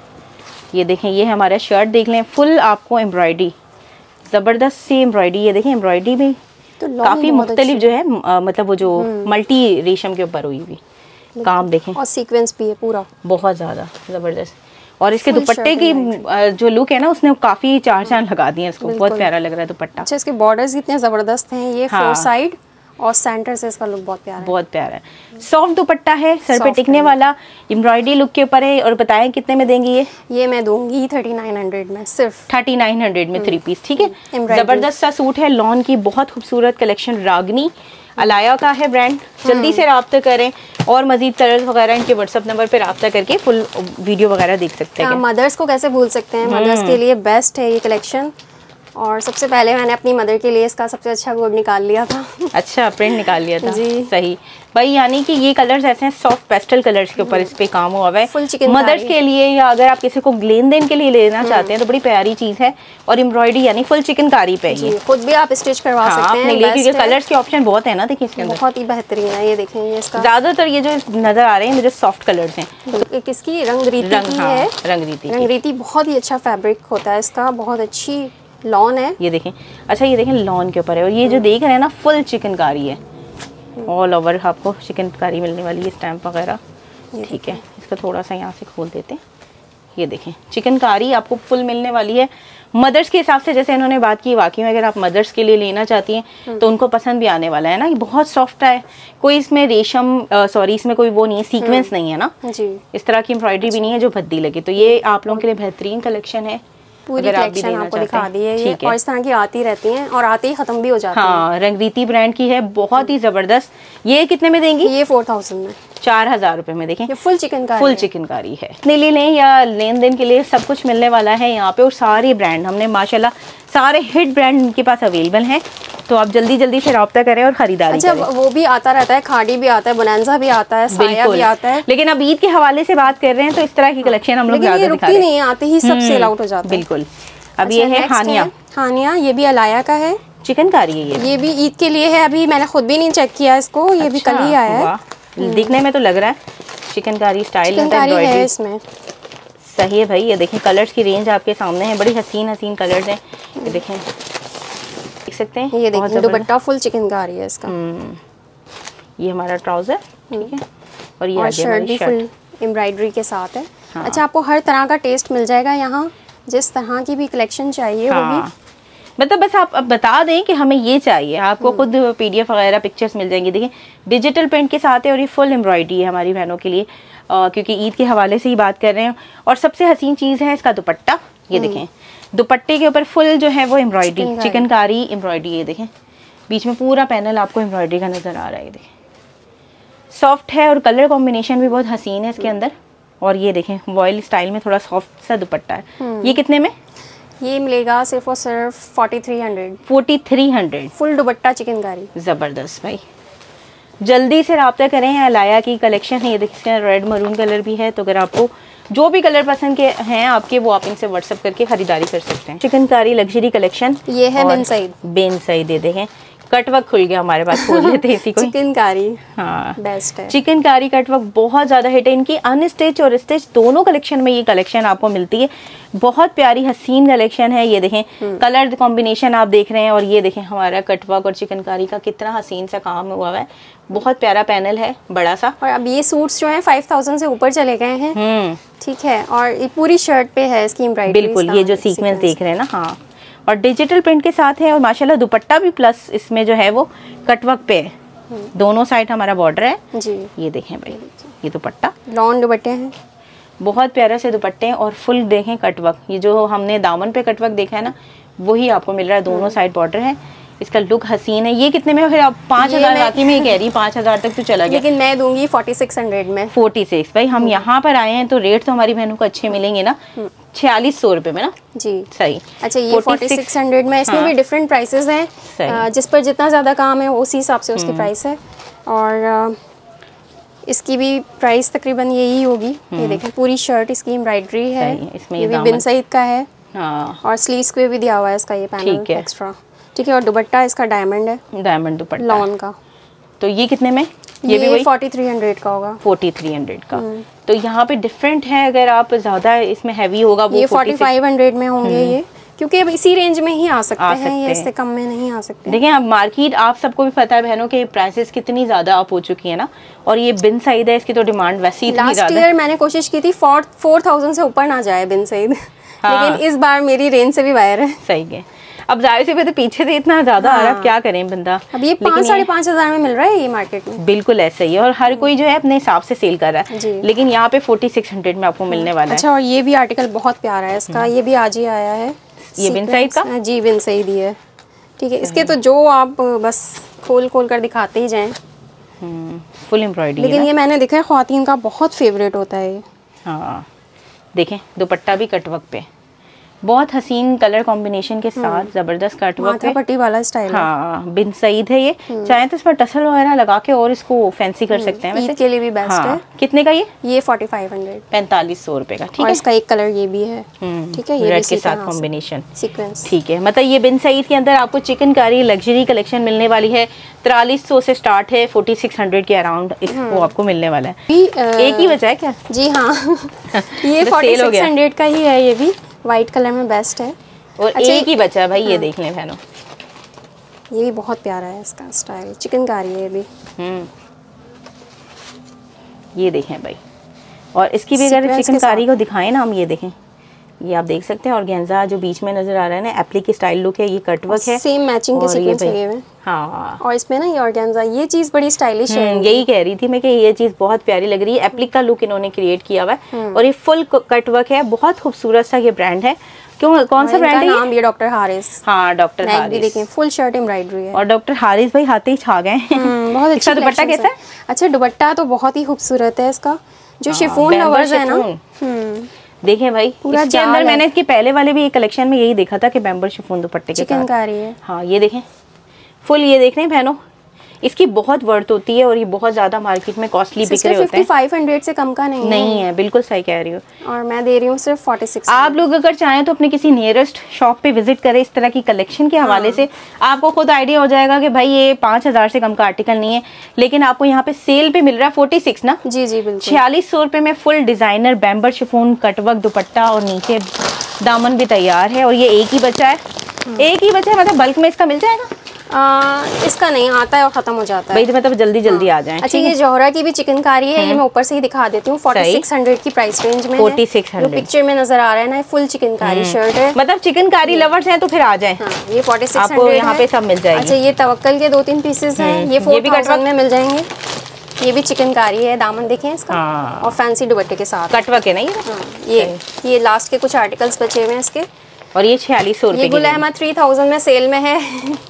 ये देखें, ये हमारा शर्ट देख लें, फुल आपको एम्ब्रॉयडरी, ज़बरदस्त सी एम्ब्रॉयडरी। ये देखें एम्ब्रॉयडरी भी तो काफ़ी मुख्तलिफ जो है, मतलब वो जो मल्टी रेशम के ऊपर हुई हुई काम देखें,
और सीक्वेंस भी है पूरा,
बहुत ज़्यादा ज़बरदस्त। और इसके दुपट्टे की जो लुक है ना, उसने काफ़ी चार चांद लगा दिए इसको, बहुत प्यारा लग रहा है दुपट्टा।
अच्छा, इसके बॉर्डर्स इतने ज़बरदस्त हैं, ये 4 साइड और सेंटर से इसका लुक बहुत प्यारा है।
बहुत प्यारा है। सॉफ्ट दुपट्टा है, सर पे टिकने वाला, एम्ब्रॉयडरी लुक के ऊपर है। और बताएं कितने में देंगी ये
मैं दूंगी 3900 में, सिर्फ
3900 में 3 पीस। ठीक है, जबरदस्त सा सूट है, लॉन की बहुत खूबसूरत कलेक्शन। रागनी अलाया का है ब्रांड, जल्दी से रब्ता करें। और मजीद कलर्स वगैरह इनके व्हाट्सअप नंबर पे रब्ता करके फुल वीडियो वगैरह देख सकते हैं।
मदर्स को कैसे भूल सकते हैं, मदर्स के लिए बेस्ट है ये कलेक्शन। और सबसे पहले मैंने अपनी मदर के लिए इसका सबसे अच्छा कोड निकाल लिया था।
अच्छा, प्रिंट निकाल लिया था
जी।
सही भाई, यानी कि ये कलर्स ऐसे हैं, सॉफ्ट पेस्टल कलर्स के ऊपर इस पे काम हुआ है।
फुल चिकन
मदर्स के लिए, या अगर आप किसी को लेन देन के लिए लेना चाहते हैं तो बड़ी प्यारी चीज़ है। और एम्ब्रॉयडरी यानी फुल चिकनकारी पे ये
खुद भी आप स्टिच करवा सकते हैं
क्योंकि कलर्स के ऑप्शन बहुत है ना। देखिए इसके अंदर
बहुत ही बेहतरीन है। ये देखें, ये इसका
ज़्यादातर ये जो नज़र आ रहे हैं मुझे सॉफ्ट कलर्स हैं।
किसकी रंगरीती की है,
रंगरीती
रंगरीती बहुत ही अच्छा फैब्रिक होता है इसका, बहुत अच्छी लॉन है,
ये देखें। अच्छा ये देखें लॉन के ऊपर है, और ये जो देख रहे हैं ना फुल चिकनकारी है, ऑल ओवर आपको चिकनकारी मिलने वाली है, स्टैम्प वगैरह। ठीक है, इसका थोड़ा सा यहाँ से खोल देते हैं। ये देखें चिकनकारी आपको फुल मिलने वाली है। मदर्स के हिसाब से जैसे इन्होंने बात की, वाकई में अगर आप मदर्स के लिए लेना चाहती हैं तो उनको पसंद भी आने वाला है ना। ये बहुत सॉफ्ट है, कोई इसमें रेशम सॉरी इसमें कोई वो नहीं है, सीक्वेंस नहीं है ना
जी,
इस तरह की एम्ब्रॉयडरी भी नहीं है जो भद्दी लगे। तो ये आप लोगों के लिए बेहतरीन कलेक्शन है,
पूरी कलेक्शन आपको दिखा दी है ये, और इस तरह की आती रहती हैं और आते ही खत्म भी हो जाती हैं।
हाँ, रंगरीती ब्रांड की है, बहुत ही जबरदस्त। ये कितने में देंगी?
ये 4000 में,
4000 रुपए में। देखें
ये फुल चिकनकारी,
फुल चिकनकारी है। इतने लिए लें या लेन देन के लिए सब कुछ मिलने वाला है यहाँ पे, और सारे ब्रांड हमने माशाल्लाह सारे हिट ब्रांड इनके पास अवेलेबल हैं। तो आप जल्दी जल्दी से रब्ता करें और खरीदारी करें।
वो भी आता रहता है, खाड़ी भी आता है, बोनांजा भी आता है, साया भी आता है।
लेकिन अब ईद के हवाले से बात कर रहे हैं तो इस तरह की कलेक्शन हम लोग ज्यादा दिखा रहे हैं।
नहीं आते ही सब सेल आउट हो जाता है।
बिल्कुल। अब ये है हानिया,
हानिया ये भी अलाया का है,
चिकनकारी है।
ये भी ईद के लिए है, अभी मैंने खुद भी नहीं चेक किया इसको, ये भी कल ही आया है।
दिखने में तो लग रहा है चिकनकारी स्टाइल
है इसमें।
सही है भाई। ये देखें कलर्स की रेंज आपके सामने है, बड़ी हसीन हसीन कलर्स हैं। ये देखें, देख सकते हैं,
ये देखिए दुपट्टा फुल चिकनकारी है इसका।
ये हमारा ट्राउजर, ठीक है, और ये
शर्ट भी फुल एम्ब्रॉयडरी के साथ है। अच्छा, आपको हर तरह का टेस्ट मिल जाएगा यहाँ, जिस तरह की भी कलेक्शन चाहिए वो भी,
मतलब बस आप अब बता दें कि हमें ये चाहिए, आपको खुद PDF वगैरह पिक्चर्स मिल जाएंगी। देखिए डिजिटल प्रिंट के साथ है, और ये फुल एम्ब्रॉयडरी है हमारी बहनों के लिए, क्योंकि ईद के हवाले से ही बात कर रहे हैं। और सबसे हसीन चीज़ है इसका दुपट्टा। ये देखें दुपट्टे के ऊपर फुल जो है वो एम्ब्रॉयडरी, चिकनकारी एम्ब्रॉयडरी। ये देखें बीच में पूरा पैनल आपको एम्ब्रॉयडरी का नज़र आ रहा है। ये देखें सॉफ्ट है, और कलर कॉम्बिनेशन भी बहुत हसीन है इसके अंदर। और ये देखें वॉयल स्टाइल में थोड़ा सॉफ्ट सा दुपट्टा है। ये कितने में? ये
मिलेगा सिर्फ और सिर्फ 4300।
4300
फुल दुपट्टा चिकनकारी,
ज़बरदस्त भाई। जल्दी से रब्ता करें। अलाया की कलेक्शन है, ये देखिए रेड मरून कलर भी है। तो अगर आपको जो भी कलर पसंद के हैं आपके, वो आप इनसे व्हाट्सअप करके खरीदारी कर सकते हैं। चिकनकारी लग्जरी कलेक्शन
ये है बिन सईद।
बिन सईद दे देखें, कटवर्क खुल गया हमारे पास, खोल लेते हैं इसी को।
चिकनकारी
हाँ
बेस्ट है,
चिकनकारी कटवर्क बहुत ज़्यादा हिट है। इनकी अनस्टिच और स्टिच दोनों कलेक्शन में ये कलेक्शन आपको मिलती है। बहुत प्यारी हसीन कलेक्शन है। ये देखें कलर कॉम्बिनेशन आप देख रहे हैं, और ये देखें हमारा कटवर्क और चिकनकारी का कितना हसीन सा काम हुआ है। बहुत प्यारा पैनल है, बड़ा सा।
और अब ये सूट्स जो हैं 5000 से ऊपर चले गए हैं, ठीक है। और ये पूरी शर्ट पे है इसकी एम्ब्रॉयडरी,
बिल्कुल ये जो सीक्वेंस देख रहे हैं ना, हाँ, और डिजिटल प्रिंट के साथ है। और माशाल्लाह दुपट्टा भी प्लस इसमें जो है वो कटवर्क पे है, दोनों साइड हमारा बॉर्डर है जी। ये देखें भाई, ये दुपट्टा
लॉन दुपट्टे हैं,
बहुत प्यारे से दुपट्टे हैं, और फुल देखें कटवर्क। ये जो हमने दामन पे कटवर्क देखा है ना, वही आपको मिल रहा है, दोनों साइड बॉर्डर है। इसका लुक हसीन है। ये कितने में? फिर आप 5000 बाकी में कह रही 5000 तक तो चला गया,
लेकिन मैं दूंगी 4600 में।
46 भाई, हम यहाँ पर आए हैं तो रेट तो हमारी बहनों को अच्छे मिलेंगे ना। 4600 रुपए में ना
जी,
सही।
अच्छा ये 4600 में, इसमें भी डिफरेंट प्राइसेस हैं, जिस पर जितना ज़्यादा काम है उसी हिसाब से उसकी प्राइस है। और इसकी भी प्राइस तकरीबन यही होगी। ये देखें पूरी शर्ट इसकी एम्ब्रॉयडरी है, इसमें ये भी बिन सईद का है, और स्लीव्स पे भी दिया हुआ है इसका ये पैनल एक्स्ट्रा, ठीक है। और दुपट्टा इसका डायमंड है,
डायमंड दुपट्टा
लॉन का।
तो ये कितने में?
ये भी 4300 का होगा,
4300 का। तो यहाँ पे डिफरेंट है, अगर आप ज्यादा इसमें हैवी होगा वो
ये 4500 में होंगे ये, क्योंकि अब इसी रेंज में ही आ सकते हैं, ये इससे कम में नहीं आ सकते।
देखिए अब मार्केट आप सबको भी पता है बहनों के प्राइसेस कितनी ज्यादा अप हो चुकी है ना, और ये बिन सईद है, इसकी तो डिमांड वैसे ही इतनी ज्यादा है।
लास्ट ईयर मैंने कोशिश की थी 4000 से ऊपर ना जाए बिन सईद, लेकिन इस बार मेरी रेंज से भी बाहर है।
सही है, अब जाहिर से तो पीछे से इतना ज्यादा आ रहा है, क्या करें बंदा।
अब ये 5-5.5 में मिल रहा है ये मार्केट में,
बिल्कुल ऐसा ही है, और हर कोई जो है अपने हिसाब से सेल कर रहा है, लेकिन यहाँ पे 4600 में आपको मिलने वाला है।
अच्छा, और ये भी आर्टिकल बहुत प्यारा है इसका, ये भी आज ही आया है,
ये बिन सईद का
जी, बिन सईद ही है, ठीक है। इसके तो जो आप बस खोल कर दिखाते ही जाएं,
फुल एम्ब्रॉयडरी।
लेकिन ये मैंने देखा है ख्वातीन का बहुत फेवरेट होता है ये।
हाँ देखें दुपट्टा भी कटवर्क पे, बहुत हसीन कलर कॉम्बिनेशन के साथ जबरदस्त कटवर्क है,
पट्टी वाला स्टाइल।
हाँ बिन सईद है ये, चाहे तो इस पर टसल वगैरह लगा के और इसको फैंसी कर सकते हैं।
ईद के लिए भी बेस्ट है।
कितने का ये
4500,
4500 रुपए का, ठीक है।
और इसका एक कलर ये भी है, ठीक है, ये
रेड के साथ कॉम्बिनेशन
सीक्वेंस,
ठीक है। मतलब ये बिन सईद के अंदर आपको चिकनकारी लग्जरी कलेक्शन मिलने वाली है। 4300 से स्टार्ट है, 4600 के अराउंड इसको आपको मिलने वाला है। एक ही बचा है क्या?
जी हाँ, ये 4600 का ही है, ये भी वाइट कलर में बेस्ट है।
और
अच्छा,
एक ही बचा है भाई। ये देख लें बहनों,
ये भी बहुत प्यारा है इसका स्टाइल, चिकनकारी है ये भी।
ये देखें भाई, और इसकी भी अगर चिकनकारी को दिखाएं ना हम, ये देखें, ये आप देख सकते हैं ऑर्गेन्जा जो बीच में नजर आ रहा है ना, एप्लिक की स्टाइल लुक है, ये कटवर्क है,
सेम मैचिंग के सीक्वेंस लगे हुए हैं।
हाँ,
और इसमें ना ये ऑर्गेन्जा, ये चीज बड़ी स्टाइलिश है।
यही कह रही थी मैं कि ये चीज बहुत प्यारी लग रही है। एप्लिक का लुक इन्होंने क्रिएट किया हुआ है और ये फुल कटवर्क है, बहुत खूबसूरत सा ये ब्रांड है। क्यों, कौन सा ब्रांड है
नाम? ये डॉक्टर हारिस।
हाँ, डॉक्टर हारिस भी
देखें, फुल शर्ट एम्ब्रॉयडरी है।
और डॉक्टर हारिस भाई हाथे ही छा गए।
बहुत अच्छा।
दुपट्टा कैसा है?
अच्छा, दुपट्टा तो बहुत ही खूबसूरत है इसका, जो शिफॉन लवर्स है ना।
देखें भाई, इसके अंदर मैंने इसके पहले वाले भी एक कलेक्शन में यही देखा था कि बैम्बर शिफॉन दुपट्टे के साथ
चिकनकारी है।
हाँ, ये देखें फुल, ये देख रहे हैं बहनों, इसकी बहुत वर्थ होती है और ये बहुत ज्यादा मार्केट में कॉस्टली बिक रहे होते हैं।
5500 से कम का नहीं
है। बिल्कुल सही कह रही हो।
और मैं दे रही हूँ सिर्फ 46।
आप लोग अगर चाहें तो अपने किसी नियरेस्ट शॉप पे विजिट करें इस तरह की कलेक्शन के हवाले से, आपको खुद आइडिया हो जाएगा कि भाई ये 5000 से कम का आर्टिकल नहीं है, लेकिन आपको यहाँ पे सेल पे मिल रहा है 46 ना।
जी जी बिल्कुल,
4600 रुपए में फुल डिजाइनर बैम्बर शिफॉन कटवर्क दुपट्टा और नीचे दामन भी तैयार है। और ये एक ही बचा है, एक ही बचा है, मतलब बल्क में इसका मिल जाएगा?
इसका नहीं आता है और खत्म हो जाता है
भाई, तो मतलब जल्दी जल्दी आ जाए।
अच्छा, ये जोहरा की भी चिकनकारी है, ये मैं ऊपर से ही दिखा देती हूँ। 4600 की प्राइस रेंज में
4600
पिक्चर में नजर आ रहा है ना, फुल चिकनकारी शर्ट है।
मतलब चिकनकारी लवर्स हैं तो फिर आ जाए।
ये 4600
आपको यहाँ पे सब मिल जाएगी।
अच्छा, ये तवक्कल के 2-3 पीसेस हैं, ये 4000 में मिल जाएंगे। ये भी चिकनकारी है, दामन देखें इसका। और फैंसी दुपट्टे के साथ
कटवर्क है ना
ये लास्ट के कुछ आर्टिकल्स बचे हुए हैं इसके।
और ये 4600 रुपए।
ये गुल अहमद 3000 में सेल में है।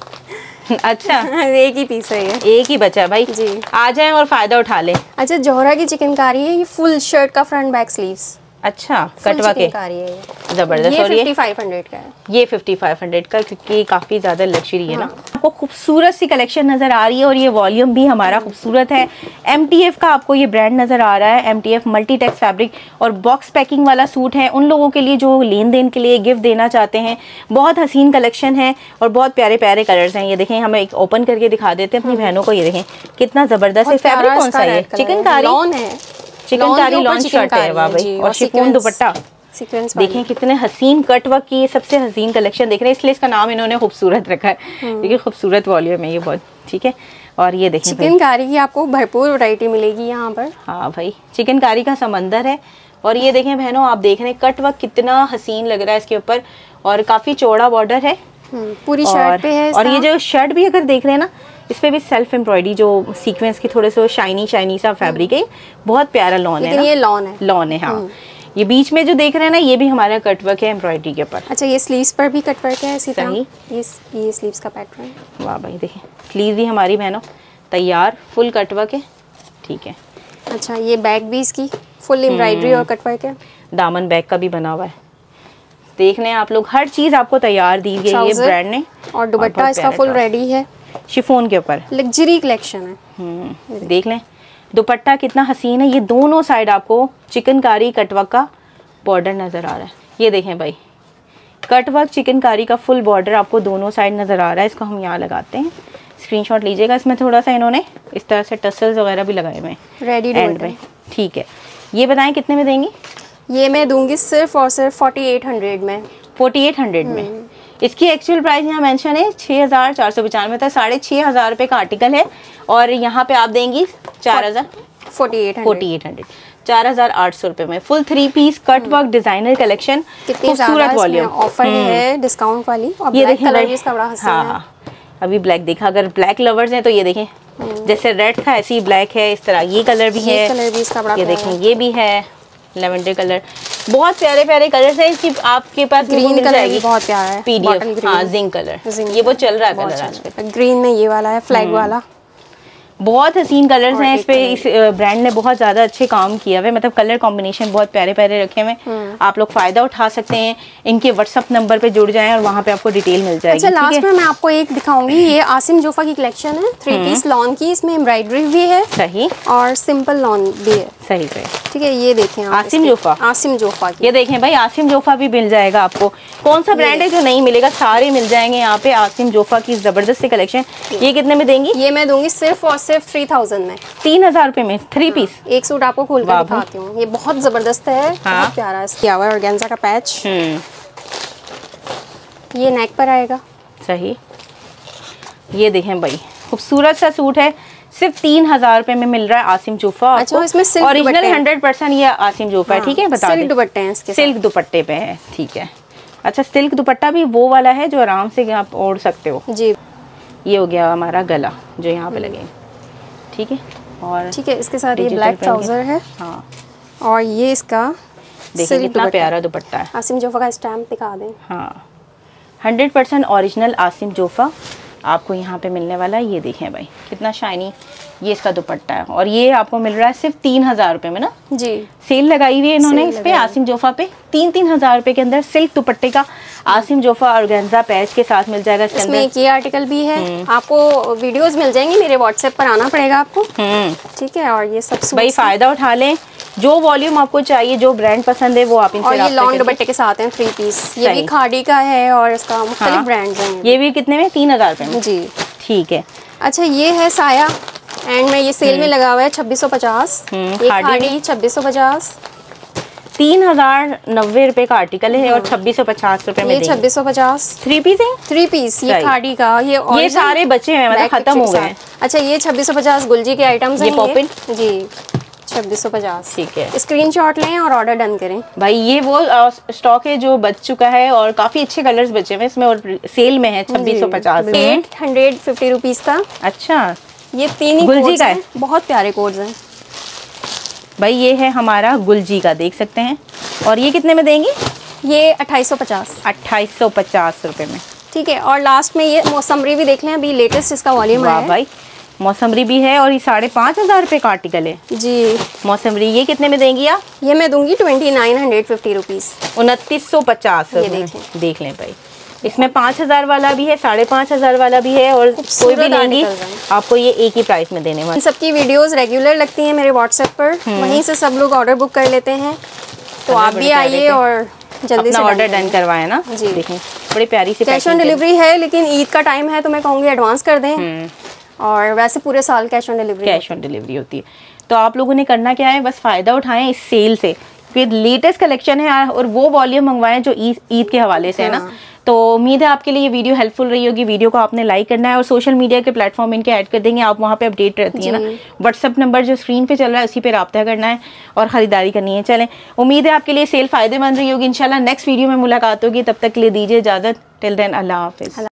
अच्छा,
एक ही पीस है ये,
एक ही बचा है भाई जी, आ जाएं और फायदा उठा लें।
अच्छा, जोहरा की चिकनकारी है, ये फुल शर्ट का फ्रंट बैक स्लीव्स।
अच्छा, कटवा के जबरदस्त। और ये
5500 का है,
ये 5500 का, क्योंकि काफी ज्यादा लग्जरी है ना। आपको खूबसूरत सी कलेक्शन नजर आ रही है और ये वॉल्यूम भी हमारा खूबसूरत है। MTF का आपको ये ब्रांड नजर आ रहा है, MTF मल्टीटेक्स फैब्रिक, और बॉक्स पैकिंग वाला सूट है उन लोगों के लिए जो लेन देन के लिए गिफ्ट देना चाहते हैं। बहुत हसीन कलेक्शन है और बहुत प्यारे प्यारे कलर्स हैं। ये देखें, हम एक ओपन करके दिखा देते हैं अपनी बहनों को। ये देखें कितना जबरदस्त है। फैब्रिक कौन सा है? चिकनकारी है, चिकनकारी लॉन शर्ट है। वाह भाई, और शिफॉन दुपट्टा देखें, कितने हसीन कटवर्क की, ये सबसे हसीन कलेक्शन देख रहे हैं, इसलिए इसका नाम इन्होंने खूबसूरत रखा है। देखिए खूबसूरत वॉल्यूम है ये बहुत, ठीक है। और ये देखें
चिकनकारी की आपको भरपूर वैरायटी मिलेगी यहाँ पर।
हाँ भाई, चिकनकारी का समंदर है। और ये देखें बहनों, आप देख रहे हैं कटवर्क कितना हसीन लग रहा है इसके ऊपर, और काफी चौड़ा बॉर्डर है
पूरी शर्ट पे है।
और ये जो शर्ट भी अगर देख रहे हैं ना, इस पे भी सेल्फ एम्ब्रॉयडरी जो सीक्वेंस की थोड़े से शाइनी शाइनी सा फैब्रिक है, बहुत प्यारा लॉन है ना।
ये लॉन है,
लॉन है हाँ। ये बीच में जो देख रहे हैं ना, ये भी हमारा कटवर्क है एम्ब्रॉयडरी के ऊपर।
अच्छा, ये स्लीव्स पर भी कटवर्क है इसी तरह। ये स्लीव्स का पैटर्न।
वाह भाई, देखें स्लीव भी हमारी बहनों तैयार, फुल कटवर्क है, ठीक है।
अच्छा, ये बैक भी इसकी फुल एम्ब्रॉयडरी और कटवर्क है।
दामन बैक का भी बना हुआ है, देख लें आप लोग, हर चीज आपको तैयार दी गई है ब्रांड ने।
और दुपट्टा इसका फुल रेडी है,
शिफॉन के ऊपर
लग्जरी कलेक्शन है।
देख लें दुपट्टा कितना हसीन है। ये दोनों साइड आपको चिकनकारी कटवर्क का बॉर्डर नजर आ रहा है। ये देखें भाई, कटवर्क चिकनकारी का फुल बॉर्डर आपको दोनों साइड नजर आ रहा है। इसको हम यहाँ लगाते हैं, स्क्रीनशॉट लीजिएगा। इसमें थोड़ा सा इन्होंने इस तरह से टसल्स वगैरह भी लगाए हुए हैं
रेडी
एंड में, ठीक है। ये बताएं कितने में देंगी?
ये मैं दूंगी सिर्फ और सिर्फ 4800 में।
4800 में। इसकी एक्चुअल प्राइस यहाँ मेंशन है 6495 था, 6500 रुपये का आर्टिकल है। और यहाँ पे आप देंगी 4800 4800 रुपये में full 3 piece cut work designer collection, खूबसूरत वॉल्यूम
ऑफर है डिस्काउंट वाली। और
ये देखें
कलर इसका बड़ा हसीन है।
अभी ब्लैक देखा, अगर ब्लैक लवर्स हैं तो ये देखें, जैसे रेड था ऐसी ब्लैक है, इस तरह ये कलर भी है,
कलर भी इसका बड़ा,
ये देखें ये भी है लेवेंडर कलर। बहुत प्यारे प्यारे कलर्स हैं। इसकी आपके पास
ग्रीन कलर भी बहुत प्यारा है,
PDF हाँ जिंक कलर, ये वो चल रहा है कलर आजकल।
ग्रीन में ये वाला है फ्लैग वाला,
बहुत हसीन कलर्स हैं। इस पे इस ब्रांड ने बहुत ज्यादा अच्छे काम किया हुआ है, मतलब कलर कॉम्बिनेशन बहुत प्यारे प्यारे रखे हुए। आप लोग फायदा उठा सकते हैं, इनके व्हाट्सएप नंबर पे जुड़ जाएं और वहाँ पे आपको डिटेल मिल जाएगी।
अच्छा, लास्ट में मैं आपको एक दिखाऊंगी, ये आसिम जोफा की कलेक्शन है, 3 पीस लॉन की, इसमें एम्ब्रॉयडरी भी है
सही
और सिंपल लॉन भी है
सही से,
ठीक है। ये देखें
आसिम जोफा,
आसिम जोफा की,
ये देखें भाई आसिम जोफा भी मिल जाएगा आपको। कौन सा ब्रांड है जो नहीं मिलेगा, सारे मिल जाएंगे यहाँ पे। आसिम जोफा की जबरदस्त कलेक्शन। ये कितने में देंगी?
ये मैं दूंगी सिर्फ और सिर्फ 3000 में,
3000 रुपए में 3 पीस।
एक सूट आपको खोल कर दिखाती हूँ, ये बहुत जबरदस्त है, बहुत प्यारा है। ऑर्गेन्जा का पैच, ये नेक पर आएगा।
सही, ये देखें भाई खूबसूरत सा सूट है, सिर्फ 3000 रुपए में मिल रहा है आसिम जूफा।
अच्छा, इसमें सिल्क
ओरिजिनल 100% ये आसिम जूफा है। ठीक है, बता दें
सिल्क दुपट्टे हैं इसके,
सिल्क दुपट्टे पे है। ठीक है, अच्छा सिल्क दुपट्टा भी वो वाला है जो आराम से आप ओढ़ सकते हो
जी।
ये हो गया हमारा गला जो यहाँ पे लगे। ठीक है, और
ठीक है, इसके साथ ये ब्लैक ट्राउजर है।
हाँ,
और ये इसका
देखिए कितना प्यारा दुपट्टा है।
आसिम जोफा का स्टैम्प दिखा दें।
हाँ, 100% ओरिजिनल आसिम जोफा आपको यहाँ पे मिलने वाला है। ये देखें भाई कितना शाइनी ये इसका दुपट्टा है, और ये आपको मिल रहा है सिर्फ 3000 रुपए में ना जी। सेल लगाई हुई है इन्होंने इस पे आसिम जोफा पे 3000 रुपए के अंदर सिल्क दुपट्टे का आसिम जोफा ऑर्गेन्जा पैच के साथ मिल जाएगा।
इसमें एक ये आर्टिकल भी है, आपको वीडियोस मिल जाएंगी, मेरे व्हाट्सएप पर आना पड़ेगा आपको। ठीक है, और ये सब
भाई फायदा उठा लें, जो वॉल्यूम आपको चाहिए, जो ब्रांड पसंद है वो आप इनसे।
और ये लॉन्ग दुपट्टे के साथ हैं 3 पीस, ये भी खाड़ी का है और इसका मुख्तलिफ ब्रांड्स हैं।
ये भी कितने में? 3000 रुपए में जी। ठीक है,
अच्छा ये है साया एंड में, ये सेल में लगा हुआ है 2650। ये खाड़ी 2650।
3090 रुपए का आर्टिकल है और 2650 रुपए में
ये 2650
3 पीस है।
3 पीस ये खाड़ी का, ये
सारे बचे हैं मतलब खत्म हो गए।
अच्छा ये 2650 गुलजी के आइटम्स हैं,
ये पॉपिन जी
2650।
ठीक है,
स्क्रीनशॉट लें और ऑर्डर डन करें।
भाई ये वो स्टॉक है जो बच चुका है और काफी अच्छे कलर्स बचे हुए इसमें, और सेल में है 2650 में
850 रुपीज का।
अच्छा,
ये 3 ही गुलजी का है, बहुत प्यारे कोड्स हैं
भाई। ये है हमारा गुलजी का, देख सकते हैं। और ये कितने में देंगी? ये 2850 रुपए में।
ठीक है, और लास्ट में ये मौसमरी भी देख लें, अभी लेटेस्ट इसका वॉल्यूम आया है भाई।
मौसमरी भी है और ये 5500 रुपए का आर्टिकल है जी। मौसमरी ये कितने में देंगी आप?
ये मैं दूंगी 2950 रुपीज,
2950। देख लें भाई, इसमें 5000 वाला भी है, 5500 वाला भी है, और कोई भी लेंगी आपको ये एक ही प्राइस में देने वाले।
सबकी वीडियोस रेगुलर लगती हैं मेरे व्हाट्सएप पर, वहीं से सब लोग ऑर्डर बुक कर लेते हैं, तो आप भी आइए और जल्दी से
ऑर्डर डन करवाएं ना जी। देखें बड़ी प्यारी सी
कैश ऑन डिलीवरी है, लेकिन ईद का टाइम है तो मैं कहूँगी एडवांस कर दें, और वैसे पूरे साल कैश ऑन डिलीवरी होती है। तो आप लोगों ने करना क्या है, बस फ़ायदा उठाएं इस सेल से, फिर लेटेस्ट कलेक्शन है और वो वॉल्यूम मंगवाएं जो ईद के हवाले से है ना। तो उम्मीद है आपके लिए ये वीडियो हेल्पफुल रही होगी। वीडियो को आपने लाइक करना है और सोशल मीडिया के प्लेटफॉर्म इनके ऐड कर देंगे, आप वहाँ पे अपडेट रहती है ना। व्हाट्सअप नंबर जो स्क्रीन पे चल रहा है उसी पे राब्ता करना है और ख़रीदारी करनी है। चलें, उम्मीद है आपके लिए सेल फ़ायदेमंद रही होगी। इंशाल्लाह नेक्स्ट वीडियो में मुलाकात होगी, तब तक के लिए दीजिए इजाज़त। टिल देन अल्लाह हाफिज़।